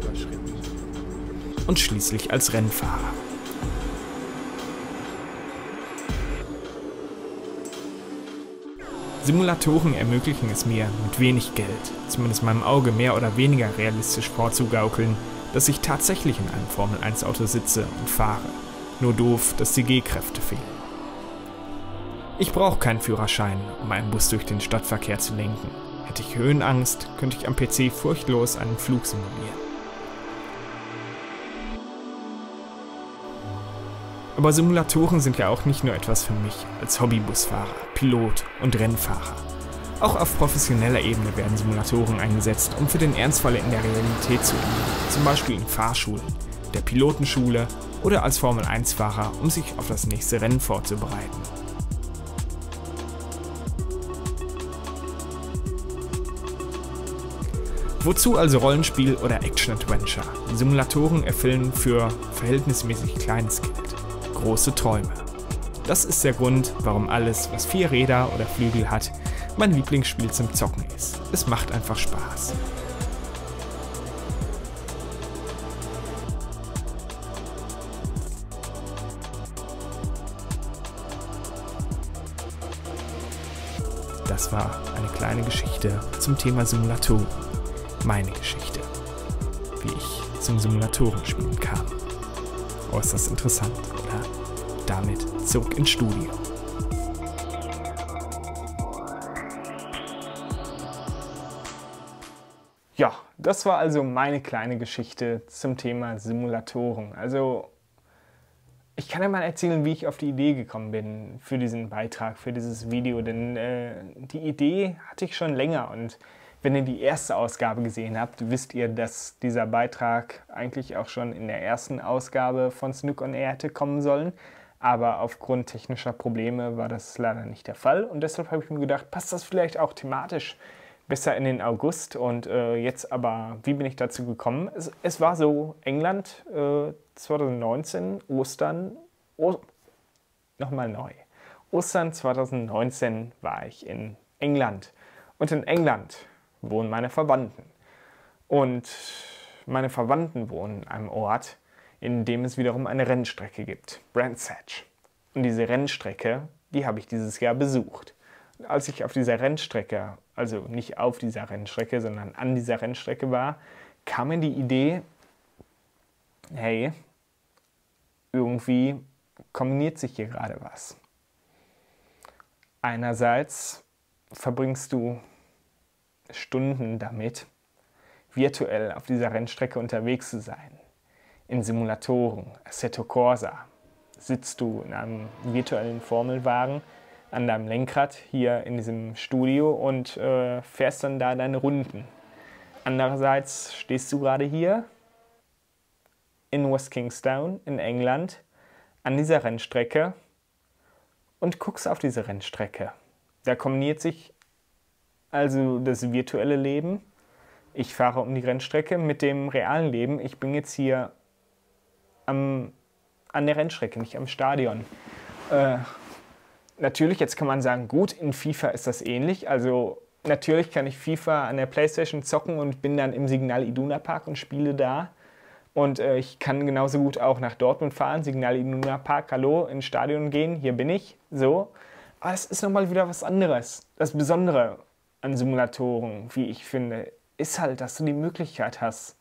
und schließlich als Rennfahrer. Simulatoren ermöglichen es mir, mit wenig Geld, zumindest meinem Auge mehr oder weniger realistisch vorzugaukeln, dass ich tatsächlich in einem Formel-1-Auto sitze und fahre. Nur doof, dass die G-Kräfte fehlen. Ich brauche keinen Führerschein, um einen Bus durch den Stadtverkehr zu lenken. Hätte ich Höhenangst, könnte ich am PC furchtlos einen Flug simulieren. Aber Simulatoren sind ja auch nicht nur etwas für mich als Hobbybusfahrer, Pilot und Rennfahrer. Auch auf professioneller Ebene werden Simulatoren eingesetzt, um für den Ernstfall in der Realität zu üben, zum Beispiel in Fahrschulen, der Pilotenschule oder als Formel-1-Fahrer, um sich auf das nächste Rennen vorzubereiten. Wozu also Rollenspiel oder Action-Adventure? Simulatoren erfüllen für verhältnismäßig kleines Geld große Träume. Das ist der Grund, warum alles, was 4 Räder oder Flügel hat, mein Lieblingsspiel zum Zocken ist. Es macht einfach Spaß. Das war eine kleine Geschichte zum Thema Simulatoren. Meine Geschichte, wie ich zum Simulatorenspielen kam. Oh, ist das interessant, oder? Damit zurück ins Studio. Ja, das war also meine kleine Geschichte zum Thema Simulatoren. Also, ich kann ja mal erzählen, wie ich auf die Idee gekommen bin für diesen Beitrag, für dieses Video, denn die Idee hatte ich schon länger und wenn ihr die erste Ausgabe gesehen habt, wisst ihr, dass dieser Beitrag eigentlich auch schon in der ersten Ausgabe von Snook on Air hätte kommen sollen. Aber aufgrund technischer Probleme war das leider nicht der Fall. Und deshalb habe ich mir gedacht, passt das vielleicht auch thematisch besser in den August. Und jetzt aber, wie bin ich dazu gekommen? Es war so, England 2019, Ostern, nochmal neu. Ostern 2019 war ich in England. Und in England wohnen meine Verwandten. Und meine Verwandten wohnen an einem Ort, in dem es wiederum eine Rennstrecke gibt, Brands Hatch. Und diese Rennstrecke, die habe ich dieses Jahr besucht. Und als ich auf dieser Rennstrecke, also nicht auf dieser Rennstrecke, sondern an dieser Rennstrecke war, kam mir die Idee, hey, irgendwie kombiniert sich hier gerade was. Einerseits verbringst du Stunden damit, virtuell auf dieser Rennstrecke unterwegs zu sein. In Simulatoren, Assetto Corsa, sitzt du in einem virtuellen Formelwagen an deinem Lenkrad hier in diesem Studio und fährst dann da deine Runden. Andererseits stehst du gerade hier in West Kingstown in England an dieser Rennstrecke und guckst auf diese Rennstrecke. Da kombiniert sich also das virtuelle Leben, ich fahre um die Rennstrecke, mit dem realen Leben. Ich bin jetzt hier an der Rennstrecke, nicht am Stadion. Natürlich, jetzt kann man sagen, gut, in FIFA ist das ähnlich. Also natürlich kann ich FIFA an der Playstation zocken und bin dann im Signal Iduna Park und spiele da. Und ich kann genauso gut auch nach Dortmund fahren, Signal Iduna Park, hallo, ins Stadion gehen, hier bin ich, so. Aber es ist nochmal wieder was anderes. Das Besondere an Simulatoren, wie ich finde, ist halt, dass du die Möglichkeit hast,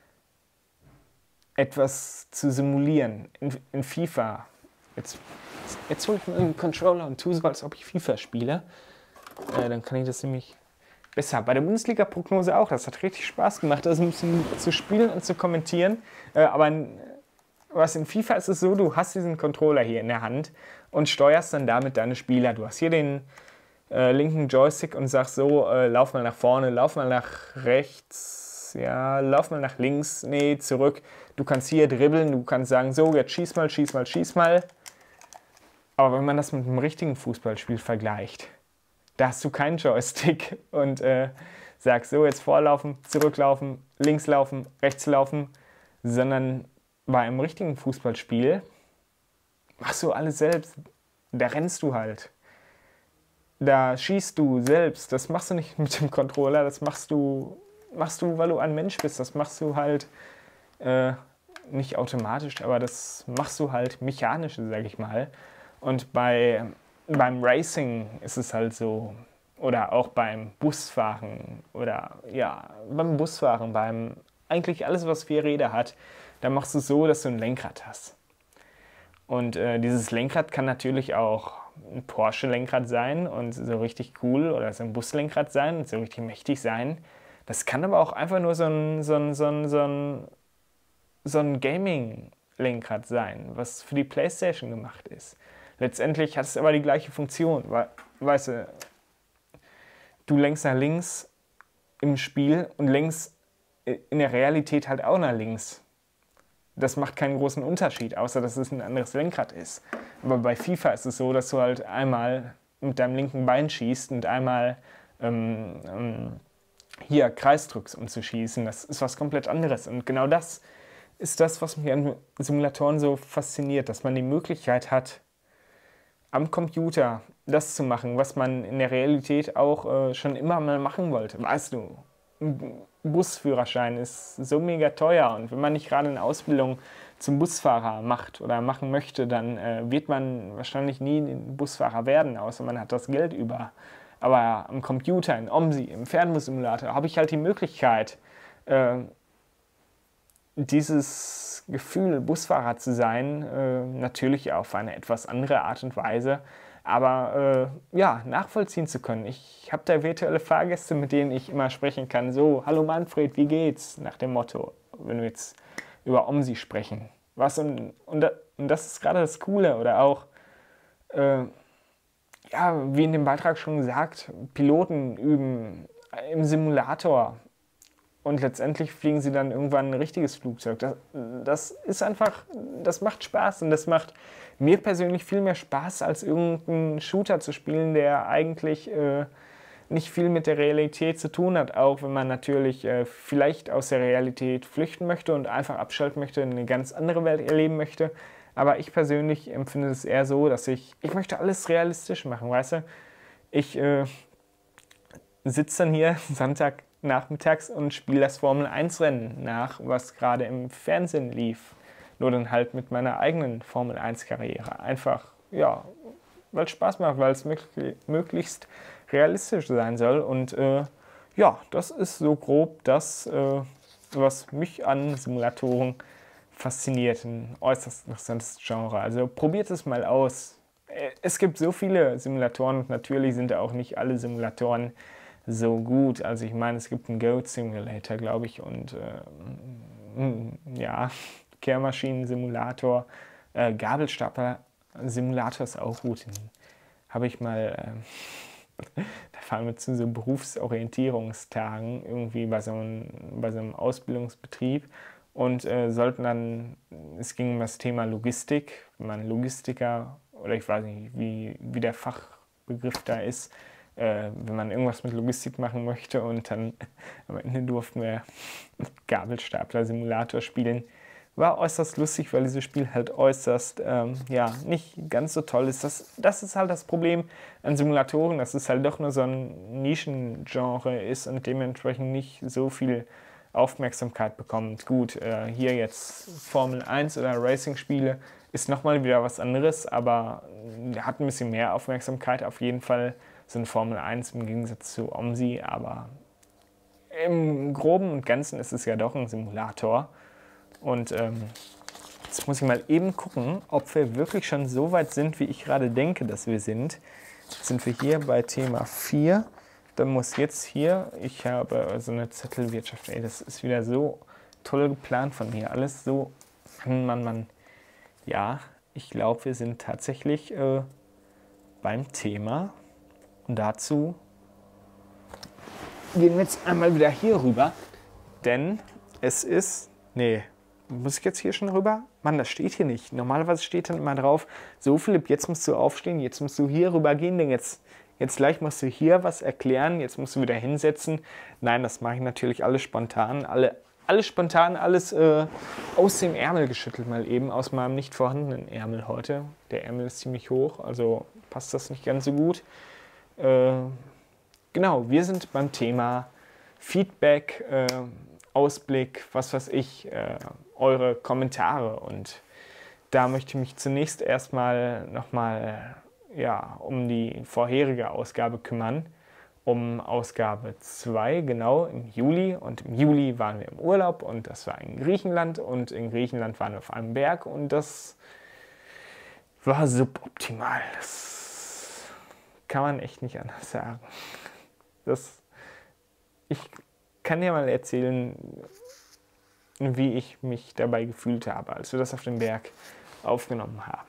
etwas zu simulieren. In FIFA. Jetzt hole ich mir einen Controller und tue so, als ob ich FIFA spiele. Dann kann ich das nämlich besser. Bei der Bundesliga-Prognose auch. Das hat richtig Spaß gemacht, das ein bisschen zu spielen und zu kommentieren. Aber was in FIFA ist, ist so, du hast diesen Controller hier in der Hand und steuerst dann damit deine Spieler. Du hast hier den linken Joystick und sagst so, lauf mal nach vorne, lauf mal nach rechts, ja, lauf mal nach links, nee, zurück. Du kannst hier dribbeln, du kannst sagen, so, jetzt schieß mal, schieß mal, schieß mal. Aber wenn man das mit einem richtigen Fußballspiel vergleicht, da hast du keinen Joystick und sagst so, jetzt vorlaufen, zurücklaufen, links laufen, rechts laufen, sondern bei einem richtigen Fußballspiel machst du alles selbst. Da rennst du halt. Da schießt du selbst. Das machst du nicht mit dem Controller, das machst du, weil du ein Mensch bist. Das machst du halt nicht automatisch, aber das machst du halt mechanisch, sag ich mal. Und beim Racing ist es halt so, oder auch beim Busfahren, oder ja, beim Busfahren, beim eigentlich alles, was 4 Räder hat, da machst du es so, dass du ein Lenkrad hast. Und dieses Lenkrad kann natürlich auch ein Porsche-Lenkrad sein und so richtig cool oder so ein Buslenkrad sein und so richtig mächtig sein. Das kann aber auch einfach nur so ein Gaming-Lenkrad sein, was für die PlayStation gemacht ist. Letztendlich hat es aber die gleiche Funktion, weil, weißt du lenkst nach links im Spiel und lenkst in der Realität halt auch nach links. Das macht keinen großen Unterschied, außer dass es ein anderes Lenkrad ist. Aber bei FIFA ist es so, dass du halt einmal mit deinem linken Bein schießt und einmal hier Kreis drückst, um zu schießen. Das ist was komplett anderes. Und genau das ist das, was mich an Simulatoren so fasziniert, dass man die Möglichkeit hat, am Computer das zu machen, was man in der Realität auch schon immer mal machen wollte. Weißt du, ein Busführerschein ist so mega teuer und wenn man nicht gerade eine Ausbildung zum Busfahrer macht oder machen möchte, dann wird man wahrscheinlich nie ein Busfahrer werden, außer man hat das Geld über. Aber am Computer, in OMSI, im Fernbus-Simulator habe ich halt die Möglichkeit, dieses Gefühl, Busfahrer zu sein, natürlich auf eine etwas andere Art und Weise, aber ja, nachvollziehen zu können. Ich habe da virtuelle Fahrgäste, mit denen ich immer sprechen kann. So, hallo Manfred, wie geht's? Nach dem Motto, wenn wir jetzt über OMSI sprechen. Was und das ist gerade das Coole. Oder auch, ja, wie in dem Beitrag schon gesagt, Piloten üben im Simulator. Und letztendlich fliegen sie dann irgendwann ein richtiges Flugzeug. Das ist einfach, das macht Spaß und das macht mir persönlich viel mehr Spaß, als irgendeinen Shooter zu spielen, der eigentlich nicht viel mit der Realität zu tun hat. Auch wenn man natürlich vielleicht aus der Realität flüchten möchte und einfach abschalten möchte, eine ganz andere Welt erleben möchte. Aber ich persönlich empfinde es eher so, dass ich möchte alles realistisch machen, weißt du? Ich sitze dann hier Sonntagnachmittags und spiele das Formel-1-Rennen nach, was gerade im Fernsehen lief. Nur dann halt mit meiner eigenen Formel-1-Karriere. Einfach, ja, weil es Spaß macht, weil es möglichst realistisch sein soll. Und ja, das ist so grob das, was mich an Simulatoren fasziniert. Ein äußerst interessantes Genre. Also probiert es mal aus. Es gibt so viele Simulatoren und natürlich sind auch nicht alle Simulatoren so gut. Also ich meine, es gibt einen Goat Simulator, glaube ich, und ja, Kehrmaschinen-Simulator, Gabelstapler-Simulator ist auch gut. Den habe ich mal, da fahren wir zu so Berufsorientierungstagen irgendwie bei so einem Ausbildungsbetrieb und sollten dann, es ging um das Thema Logistik, wenn man Logistiker oder ich weiß nicht, wie der Fachbegriff da ist, wenn man irgendwas mit Logistik machen möchte und dann am Ende durften wir Gabelstapler-Simulator spielen. War äußerst lustig, weil dieses Spiel halt äußerst, ja, nicht ganz so toll ist. Das ist halt das Problem an Simulatoren, dass es halt doch nur so ein Nischengenre ist und dementsprechend nicht so viel Aufmerksamkeit bekommt. Gut, hier jetzt Formel 1 oder Racing-Spiele ist nochmal wieder was anderes, aber hat ein bisschen mehr Aufmerksamkeit auf jeden Fall. So ein Formel 1 im Gegensatz zu OMSI, aber im Groben und Ganzen ist es ja doch ein Simulator. Und jetzt muss ich mal eben gucken, ob wir wirklich schon so weit sind, wie ich gerade denke, dass wir sind. Jetzt sind wir hier bei Thema 4. Dann muss jetzt hier, ich habe so eine Zettelwirtschaft, ey, das ist wieder so toll geplant von mir. Alles so, Mann. Ja, ich glaube, wir sind tatsächlich beim Thema. Und dazu gehen wir jetzt einmal wieder hier rüber, denn es ist, nee, muss ich jetzt hier schon rüber? Mann, das steht hier nicht. Normalerweise steht dann immer drauf, so Philipp, jetzt musst du aufstehen, jetzt musst du hier rüber gehen, denn jetzt gleich musst du hier was erklären, jetzt musst du wieder hinsetzen. Nein, das mache ich natürlich alles spontan, alles spontan, alles aus dem Ärmel geschüttelt mal eben, aus meinem nicht vorhandenen Ärmel heute. Der Ärmel ist ziemlich hoch, also passt das nicht ganz so gut. Genau, wir sind beim Thema Feedback, Ausblick, was weiß ich, eure Kommentare. Und da möchte ich mich zunächst erstmal nochmal um die vorherige Ausgabe kümmern, um Ausgabe 2, genau, im Juli. Und im Juli waren wir im Urlaub und das war in Griechenland. Und in Griechenland waren wir auf einem Berg und das war suboptimal. Das kann man echt nicht anders sagen. Ich kann dir mal erzählen, wie ich mich dabei gefühlt habe, als wir das auf dem Berg aufgenommen haben.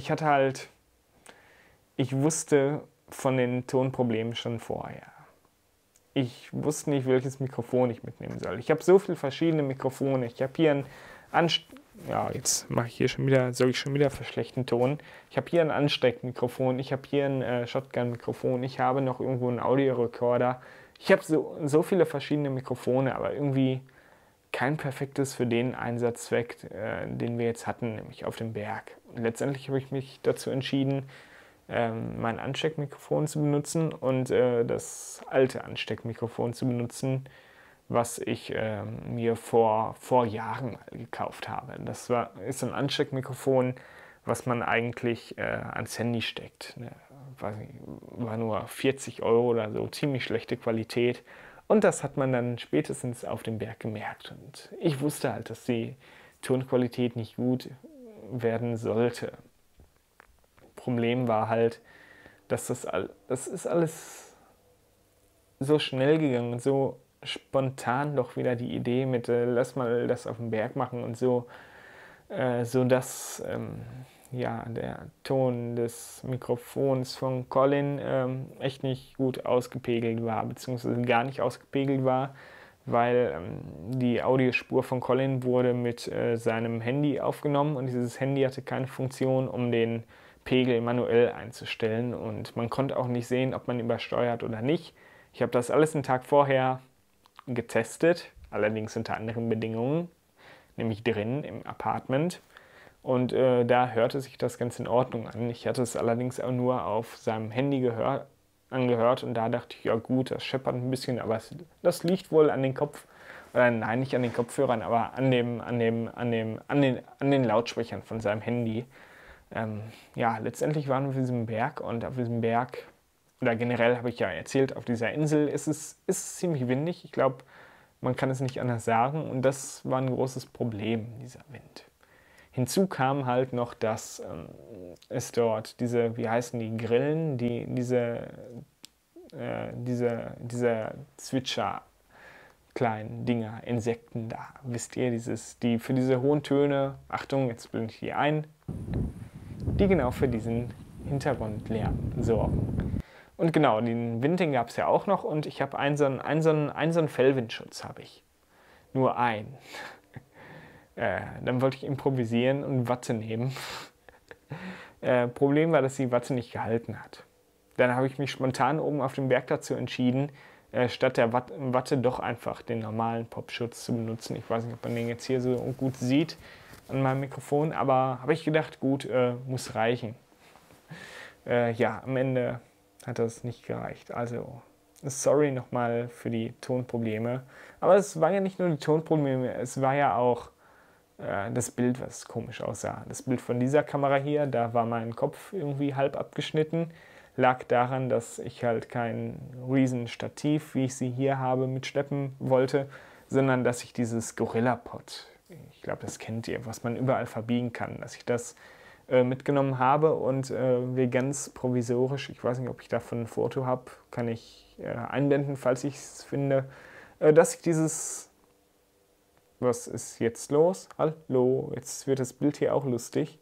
Ich wusste von den Tonproblemen schon vorher. Ich wusste nicht, welches Mikrofon ich mitnehmen soll. Ich habe so viele verschiedene Mikrofone. Ich habe hier jetzt mache ich hier schon wieder, sorge ich schon wieder für schlechten Ton. Ich habe hier ein Ansteckmikrofon, ich habe hier ein Shotgun-Mikrofon, ich habe noch irgendwo einen Audiorekorder. Ich habe so viele verschiedene Mikrofone, aber irgendwie kein perfektes für den Einsatzzweck, den wir jetzt hatten, nämlich auf dem Berg. Und letztendlich habe ich mich dazu entschieden, mein Ansteckmikrofon zu benutzen und das alte Ansteckmikrofon zu benutzen, was ich mir vor Jahren mal gekauft habe. Ist ein Ansteckmikrofon, was man eigentlich ans Handy steckt. Ne? War nur 40 € oder so, ziemlich schlechte Qualität. Und das hat man dann spätestens auf dem Berg gemerkt. Und ich wusste halt, dass die Tonqualität nicht gut werden sollte. Problem war halt, dass das ist alles so schnell gegangen und so spontan doch wieder die Idee mit lass mal das auf dem Berg machen und so dass der Ton des Mikrofons von Colin echt nicht gut ausgepegelt war, beziehungsweise gar nicht ausgepegelt war, weil die Audiospur von Colin wurde mit seinem Handy aufgenommen und dieses Handy hatte keine Funktion, um den Pegel manuell einzustellen und man konnte auch nicht sehen, ob man übersteuert oder nicht. Ich habe das alles einen Tag vorher getestet, allerdings unter anderen Bedingungen, nämlich drin im Apartment. Und da hörte sich das ganz in Ordnung an. Ich hatte es allerdings auch nur auf seinem Handy angehört und da dachte ich, ja gut, das scheppert ein bisschen, aber das liegt wohl an den nein, nicht an den Kopfhörern, aber an den Lautsprechern von seinem Handy. Letztendlich waren wir auf diesem Berg und auf diesem Berg, oder generell habe ich ja erzählt, auf dieser Insel ist es ziemlich windig. Ich glaube, man kann es nicht anders sagen und das war ein großes Problem, dieser Wind. Hinzu kam halt noch, dass es dort wie heißen die Grillen, diese Zwitscher kleinen Dinger, Insekten da, wisst ihr, die für diese hohen Töne, Achtung, jetzt blende ich die ein, die genau für diesen Hintergrundlärm sorgen. Und genau, den Wind, den gab es ja auch noch und ich habe einen so einen Fellwindschutz habe ich. Nur einen. Dann wollte ich improvisieren und Watte nehmen. Problem war, dass die Watte nicht gehalten hat. Dann habe ich mich spontan oben auf dem Berg dazu entschieden, statt der Watte doch einfach den normalen Popschutz zu benutzen. Ich weiß nicht, ob man den jetzt hier so gut sieht an meinem Mikrofon, aber habe ich gedacht, gut, muss reichen. Am Ende hat das nicht gereicht. Also, sorry nochmal für die Tonprobleme. Aber es war ja nicht nur die Tonprobleme, es war ja auch das Bild, was komisch aussah. Das Bild von dieser Kamera hier, da war mein Kopf irgendwie halb abgeschnitten. Lag daran, dass ich halt kein Riesen-Stativ, wie ich sie hier habe, mitschleppen wollte, sondern dass ich dieses Gorilla-Pod, ich glaube, das kennt ihr, was man überall verbiegen kann, dass ich das mitgenommen habe und wir ganz provisorisch, ich weiß nicht, ob ich davon ein Foto habe, kann ich einblenden, falls ich es finde, dass ich dieses... Was ist jetzt los? Hallo, jetzt wird das Bild hier auch lustig.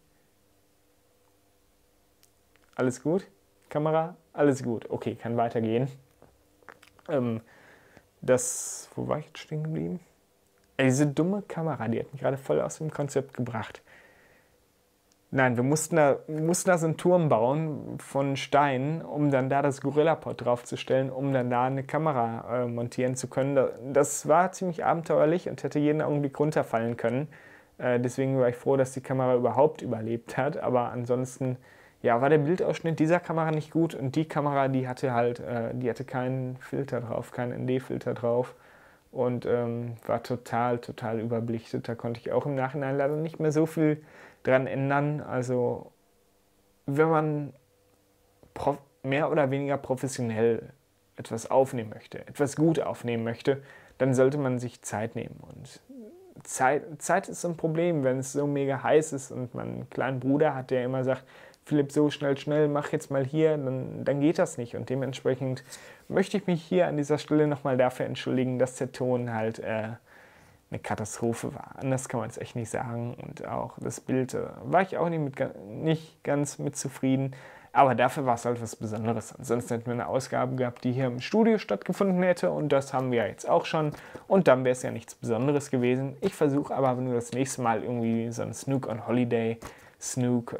Alles gut? Kamera? Alles gut. Okay, kann weitergehen. Wo war ich jetzt stehen geblieben? Diese dumme Kamera, die hat mich gerade voll aus dem Konzept gebracht. Nein, wir mussten da so einen Turm bauen von Steinen, um dann da das Gorilla-Pod draufzustellen, um dann da eine Kamera montieren zu können. Das war ziemlich abenteuerlich und hätte jeden Augenblick runterfallen können. Deswegen war ich froh, dass die Kamera überhaupt überlebt hat. Aber ansonsten war der Bildausschnitt dieser Kamera nicht gut und die Kamera, die hatte keinen Filter drauf, keinen ND-Filter drauf und war total überbelichtet. Da konnte ich auch im Nachhinein leider nicht mehr so viel dran ändern. Also wenn man mehr oder weniger professionell etwas aufnehmen möchte, etwas gut aufnehmen möchte, dann sollte man sich Zeit nehmen. Und Zeit ist ein Problem, wenn es so mega heiß ist und man einen kleinen Bruder hat, der immer sagt, Philipp, so schnell, mach jetzt mal hier, dann geht das nicht. Und dementsprechend möchte ich mich hier an dieser Stelle nochmal dafür entschuldigen, dass der Ton halt eine Katastrophe war. Anders kann man es echt nicht sagen. Und auch das Bild war ich auch nicht ganz mit zufrieden. Aber dafür war es halt was Besonderes. Ansonsten hätten wir eine Ausgabe gehabt, die hier im Studio stattgefunden hätte. Und das haben wir jetzt auch schon. Und dann wäre es ja nichts Besonderes gewesen. Ich versuche aber, wenn wir das nächste Mal irgendwie so ein Snook on Holiday, Snook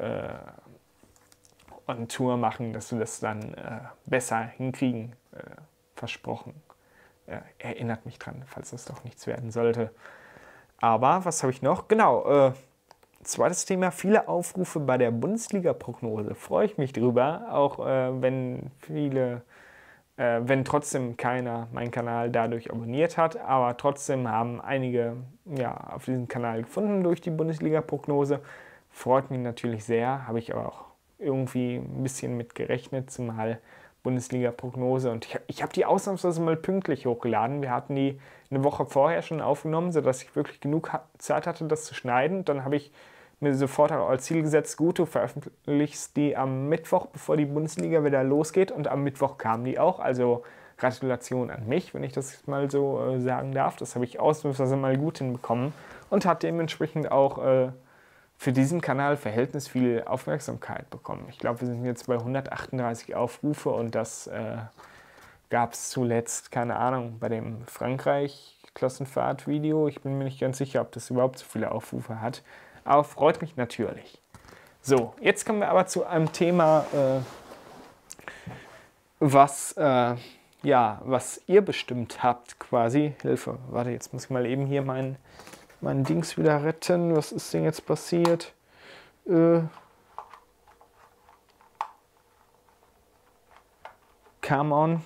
on Tour machen, dass wir das dann besser hinkriegen. Versprochen. Erinnert mich dran, falls das doch nichts werden sollte. Aber was habe ich noch? Genau, zweites Thema, viele Aufrufe bei der Bundesliga-Prognose. Freue ich mich drüber, auch wenn trotzdem keiner meinen Kanal dadurch abonniert hat, aber trotzdem haben einige auf diesen Kanal gefunden durch die Bundesliga-Prognose. Freut mich natürlich sehr, habe ich aber auch irgendwie ein bisschen mit gerechnet, zumal Bundesliga-Prognose. Und ich habe die ausnahmsweise mal pünktlich hochgeladen. Wir hatten die eine Woche vorher schon aufgenommen, sodass ich wirklich genug Zeit hatte, das zu schneiden. Dann habe ich mir sofort auch als Ziel gesetzt, gut, du veröffentlichst die am Mittwoch, bevor die Bundesliga wieder losgeht. Und am Mittwoch kamen die auch. Also Gratulation an mich, wenn ich das mal so sagen darf. Das habe ich ausnahmsweise mal gut hinbekommen und hat dementsprechend auch für diesen Kanal verhältnismäßig viel Aufmerksamkeit bekommen. Ich glaube, wir sind jetzt bei 138 Aufrufe und das gab es zuletzt, keine Ahnung, bei dem Frankreich-Klassenfahrt-Video. Ich bin mir nicht ganz sicher, ob das überhaupt so viele Aufrufe hat, aber freut mich natürlich. So, jetzt kommen wir aber zu einem Thema, was ihr bestimmt habt quasi. Hilfe, warte, jetzt muss ich mal eben hier mein Dings wieder retten. Was ist denn jetzt passiert? Come on.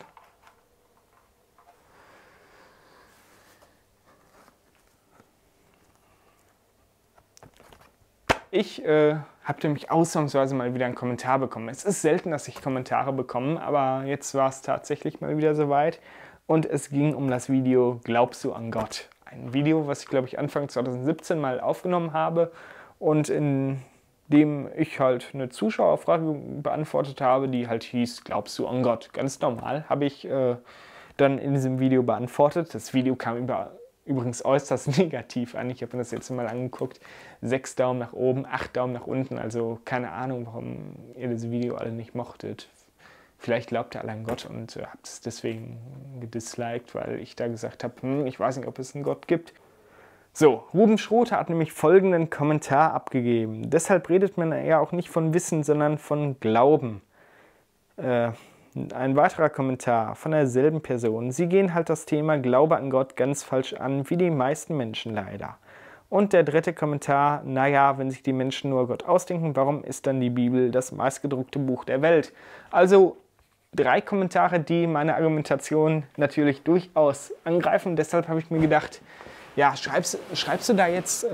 Ich habe nämlich ausnahmsweise mal wieder einen Kommentar bekommen. Es ist selten, dass ich Kommentare bekomme, aber jetzt war es tatsächlich mal wieder soweit. Und es ging um das Video Glaubst du an Gott? Ein Video, was ich, glaube ich, Anfang 2017 mal aufgenommen habe und in dem ich halt eine Zuschauerfrage beantwortet habe, die halt hieß, glaubst du an Gott? Ganz normal, habe ich dann in diesem Video beantwortet. Das Video kam übrigens äußerst negativ an. Ich habe mir das jetzt mal angeguckt. 6 Daumen nach oben, 8 Daumen nach unten. Also keine Ahnung, warum ihr das Video alle nicht mochtet. Vielleicht glaubt ihr alle an Gott und habt es deswegen gedisliked, weil ich da gesagt habe, ich weiß nicht, ob es einen Gott gibt. So, Ruben Schrote hat nämlich folgenden Kommentar abgegeben. Deshalb redet man ja auch nicht von Wissen, sondern von Glauben. Ein weiterer Kommentar von derselben Person. Sie gehen halt das Thema Glaube an Gott ganz falsch an, wie die meisten Menschen leider. Und der dritte Kommentar, naja, wenn sich die Menschen nur Gott ausdenken, warum ist dann die Bibel das meistgedruckte Buch der Welt? Also 3 Kommentare, die meine Argumentation natürlich durchaus angreifen. Deshalb habe ich mir gedacht, ja, schreibst du da jetzt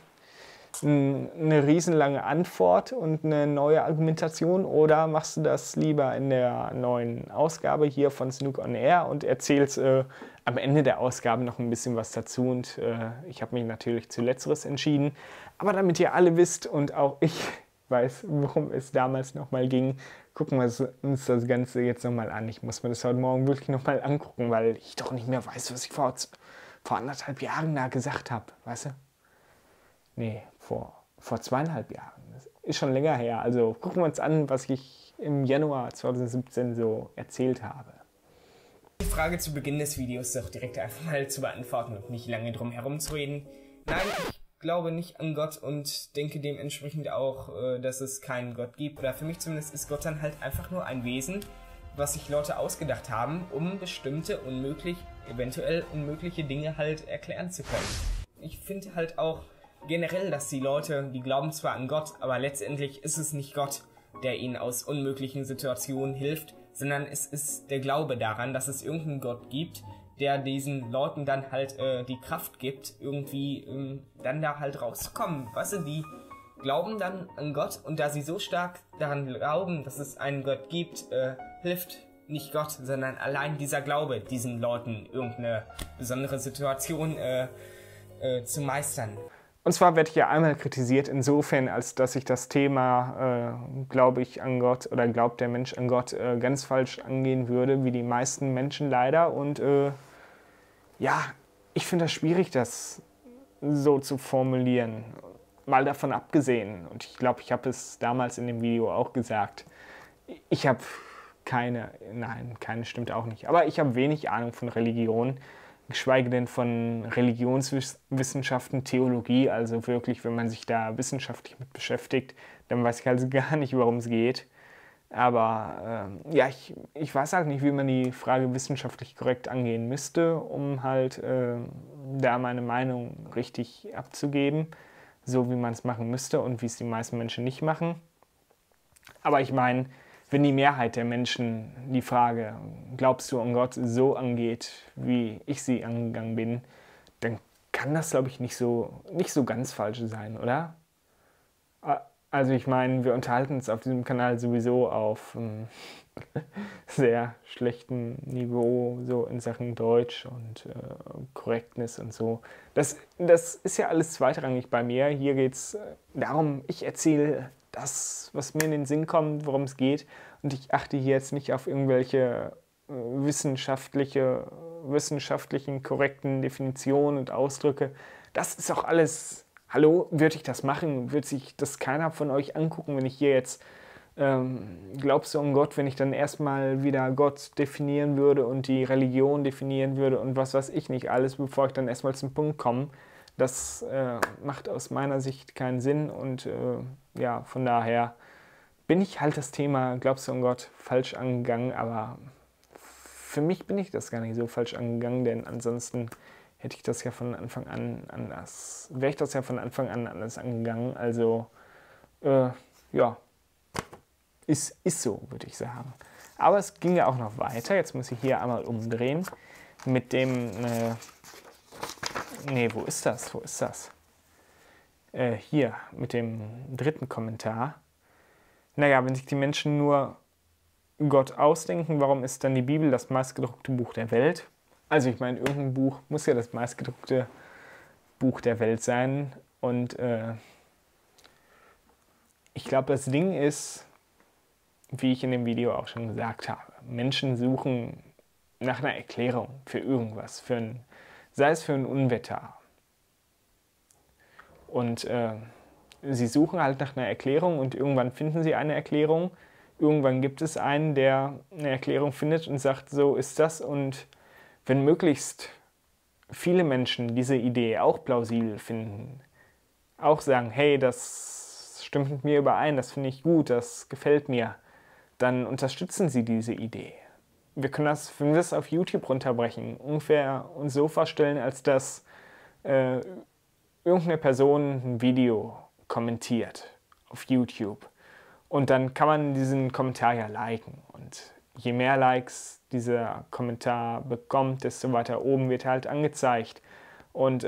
eine riesenlange Antwort und eine neue Argumentation oder machst du das lieber in der neuen Ausgabe hier von Snook on Air und erzählst am Ende der Ausgabe noch ein bisschen was dazu und ich habe mich natürlich zu Letzteres entschieden. Aber damit ihr alle wisst und auch ich weiß, worum es damals nochmal ging, gucken wir uns das Ganze jetzt nochmal an. Ich muss mir das heute Morgen wirklich nochmal angucken, weil ich doch nicht mehr weiß, was ich vor 1,5 Jahren da gesagt habe, weißt du? Nee, vor 2,5 Jahren. Das ist schon länger her. Also gucken wir uns an, was ich im Januar 2017 so erzählt habe. Die Frage zu Beginn des Videos doch direkt einfach mal zu beantworten und nicht lange drum herum zu reden. Nein, ich glaube nicht an Gott und denke dementsprechend auch, dass es keinen Gott gibt. Oder für mich zumindest ist Gott dann halt einfach nur ein Wesen, was sich Leute ausgedacht haben, um bestimmte eventuell unmögliche Dinge halt erklären zu können. Ich finde halt auch generell, dass die Leute, die glauben zwar an Gott, aber letztendlich ist es nicht Gott, der ihnen aus unmöglichen Situationen hilft, sondern es ist der Glaube daran, dass es irgendeinen Gott gibt, der diesen Leuten dann halt die Kraft gibt, irgendwie dann da halt rauszukommen. Weißt du, die glauben dann an Gott und da sie so stark daran glauben, dass es einen Gott gibt, hilft nicht Gott, sondern allein dieser Glaube, diesen Leuten irgendeine besondere Situation zu meistern. Und zwar werde ich ja einmal kritisiert insofern, als dass ich das Thema glaube ich an Gott oder glaubt der Mensch an Gott ganz falsch angehen würde, wie die meisten Menschen leider. Und ja, ich finde das schwierig, das so zu formulieren. Mal davon abgesehen, und ich glaube, ich habe es damals in dem Video auch gesagt, ich habe keine stimmt auch nicht, aber ich habe wenig Ahnung von Religion, geschweige denn von Religionswissenschaften, Theologie, also wirklich, wenn man sich da wissenschaftlich mit beschäftigt, dann weiß ich also gar nicht, worum es geht. Aber ja, ich weiß halt nicht, wie man die Frage wissenschaftlich korrekt angehen müsste, um halt da meine Meinung richtig abzugeben, so wie man es machen müsste und wie es die meisten Menschen nicht machen. Aber ich meine, wenn die Mehrheit der Menschen die Frage, glaubst du an Gott, so angeht, wie ich sie angegangen bin, dann kann das, glaube ich, nicht so ganz falsch sein, oder? Also ich meine, wir unterhalten uns auf diesem Kanal sowieso auf sehr schlechtem Niveau, so in Sachen Deutsch und Korrektness und so. Das ist ja alles zweitrangig bei mir. Hier geht es darum, ich erzähle das, was mir in den Sinn kommt, worum es geht. Und ich achte hier jetzt nicht auf irgendwelche wissenschaftlichen, korrekten Definitionen und Ausdrücke. Das ist auch alles, hallo, würde ich das machen? Würde sich das keiner von euch angucken, wenn ich hier jetzt glaubst du an Gott, wenn ich dann erstmal wieder Gott definieren würde und die Religion definieren würde und was weiß ich nicht alles, bevor ich dann erstmal zum Punkt komme. Das macht aus meiner Sicht keinen Sinn und ja, von daher bin ich halt das Thema, glaubst du an Gott, falsch angegangen, aber für mich bin ich das gar nicht so falsch angegangen, denn ansonsten hätte ich das ja von Anfang an anders, wäre ich das ja von Anfang an anders angegangen, also ja, ist so, würde ich sagen. Aber es ging ja auch noch weiter, jetzt muss ich hier einmal umdrehen mit dem, wo ist das? Hier, mit dem dritten Kommentar. Naja, wenn sich die Menschen nur Gott ausdenken, warum ist dann die Bibel das meistgedruckte Buch der Welt? Also ich meine, irgendein Buch muss ja das meistgedruckte Buch der Welt sein. Und ich glaube, das Ding ist, wie ich in dem Video auch schon gesagt habe, Menschen suchen nach einer Erklärung für irgendwas, sei es für ein Unwetter. Und sie suchen halt nach einer Erklärung und irgendwann finden sie eine Erklärung. Irgendwann gibt es einen, der eine Erklärung findet und sagt, so ist das. Und wenn möglichst viele Menschen diese Idee auch plausibel finden, auch sagen, hey, das stimmt mit mir überein, das finde ich gut, das gefällt mir, dann unterstützen sie diese Idee. Wir können das, wenn wir das auf YouTube runterbrechen, ungefähr uns so vorstellen, als dass irgendeine Person ein Video kommentiert auf YouTube. Und dann kann man diesen Kommentar ja liken. Und je mehr Likes dieser Kommentar bekommt, desto weiter oben wird er halt angezeigt. Und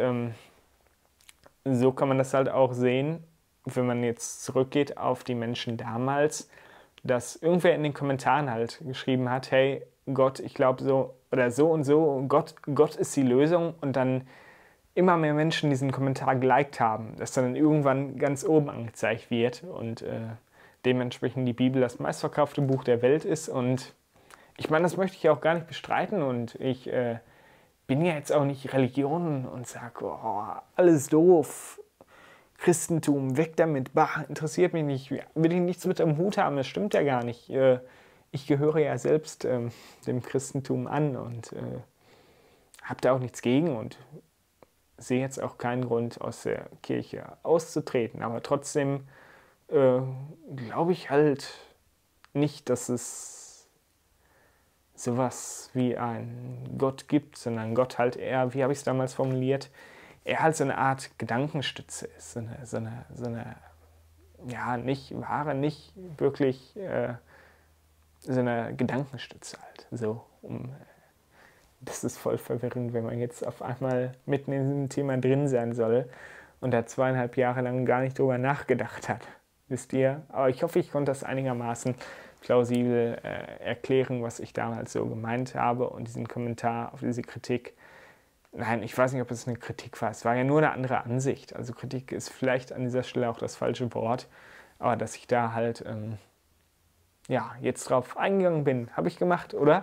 so kann man das halt auch sehen, wenn man jetzt zurückgeht auf die Menschen damals, dass irgendwer in den Kommentaren halt geschrieben hat, hey Gott, ich glaube so oder so und so, Gott ist die Lösung, und dann immer mehr Menschen diesen Kommentar geliked haben, dass dann irgendwann ganz oben angezeigt wird und dementsprechend die Bibel das meistverkaufte Buch der Welt ist. Und ich meine, das möchte ich auch gar nicht bestreiten, und ich bin ja jetzt auch nicht Religion und sage, oh, alles doof, Christentum, weg damit, bah, interessiert mich nicht, will ich nichts mit am Hut haben, das stimmt ja gar nicht. Ich gehöre ja selbst dem Christentum an und habe da auch nichts gegen und sehe jetzt auch keinen Grund, aus der Kirche auszutreten. Aber trotzdem glaube ich halt nicht, dass es sowas wie einen Gott gibt, sondern Gott halt eher, wie habe ich es damals formuliert, er halt so eine Art Gedankenstütze ist, so eine ja, nicht wirklich so eine Gedankenstütze halt. So, das ist voll verwirrend, wenn man jetzt auf einmal mitten in diesem Thema drin sein soll und da 2,5 Jahre lang gar nicht drüber nachgedacht hat. Wisst ihr? Aber ich hoffe, ich konnte das einigermaßen plausibel erklären, was ich damals so gemeint habe, und diesen Kommentar auf diese Kritik Nein, ich weiß nicht, ob es eine Kritik war. Es war ja nur eine andere Ansicht. Also Kritik ist vielleicht an dieser Stelle auch das falsche Wort. Aber dass ich da halt, ja, jetzt drauf eingegangen bin, habe ich gemacht, oder?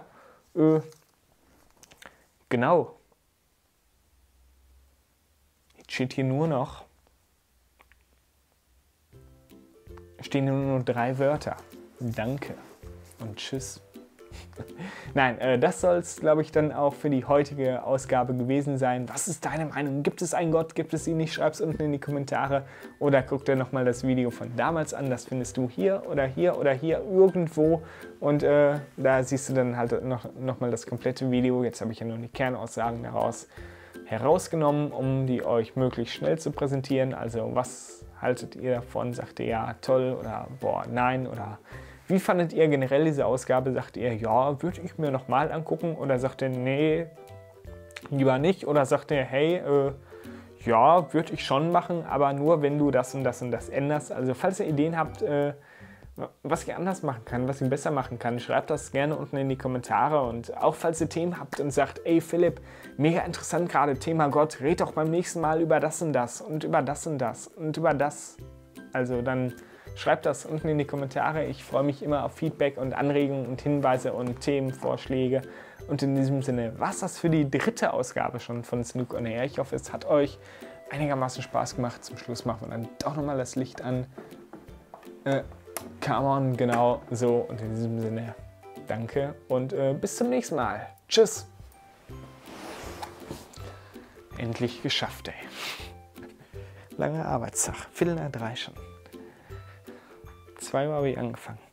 Genau. Jetzt steht hier nur noch, stehen nur 3 Wörter. Danke und tschüss. Nein, das soll es, glaube ich, dann auch für die heutige Ausgabe gewesen sein. Was ist deine Meinung? Gibt es einen Gott? Gibt es ihn nicht? Schreib es unten in die Kommentare. Oder guck dir nochmal das Video von damals an. Das findest du hier oder hier oder hier irgendwo. Und da siehst du dann halt noch mal das komplette Video. Jetzt habe ich ja nur die Kernaussagen daraus herausgenommen, um die euch möglichst schnell zu präsentieren. Also was haltet ihr davon? Sagt ihr ja, toll oder boah, nein oder... Wie fandet ihr generell diese Ausgabe? Sagt ihr, ja, würde ich mir nochmal angucken? Oder sagt ihr, nee, lieber nicht? Oder sagt ihr, hey, ja, würde ich schon machen, aber nur, wenn du das und das und das änderst. Also falls ihr Ideen habt, was ich anders machen kann, was ich besser machen kann, schreibt das gerne unten in die Kommentare. Und auch falls ihr Themen habt und sagt, ey Philipp, mega interessant gerade, Thema Gott, red doch beim nächsten Mal über das und das und über das und das und über das. Also dann... Schreibt das unten in die Kommentare. Ich freue mich immer auf Feedback und Anregungen und Hinweise und Themenvorschläge. Und in diesem Sinne war es das für die 3. Ausgabe schon von Snook on Air. Ich hoffe, es hat euch einigermaßen Spaß gemacht. Zum Schluss machen wir dann doch nochmal das Licht an. Come on, genau so. Und in diesem Sinne, danke und bis zum nächsten Mal. Tschüss. Endlich geschafft, ey. Langer Arbeitstag. 2:45 schon. 2 Uhr habe ich angefangen.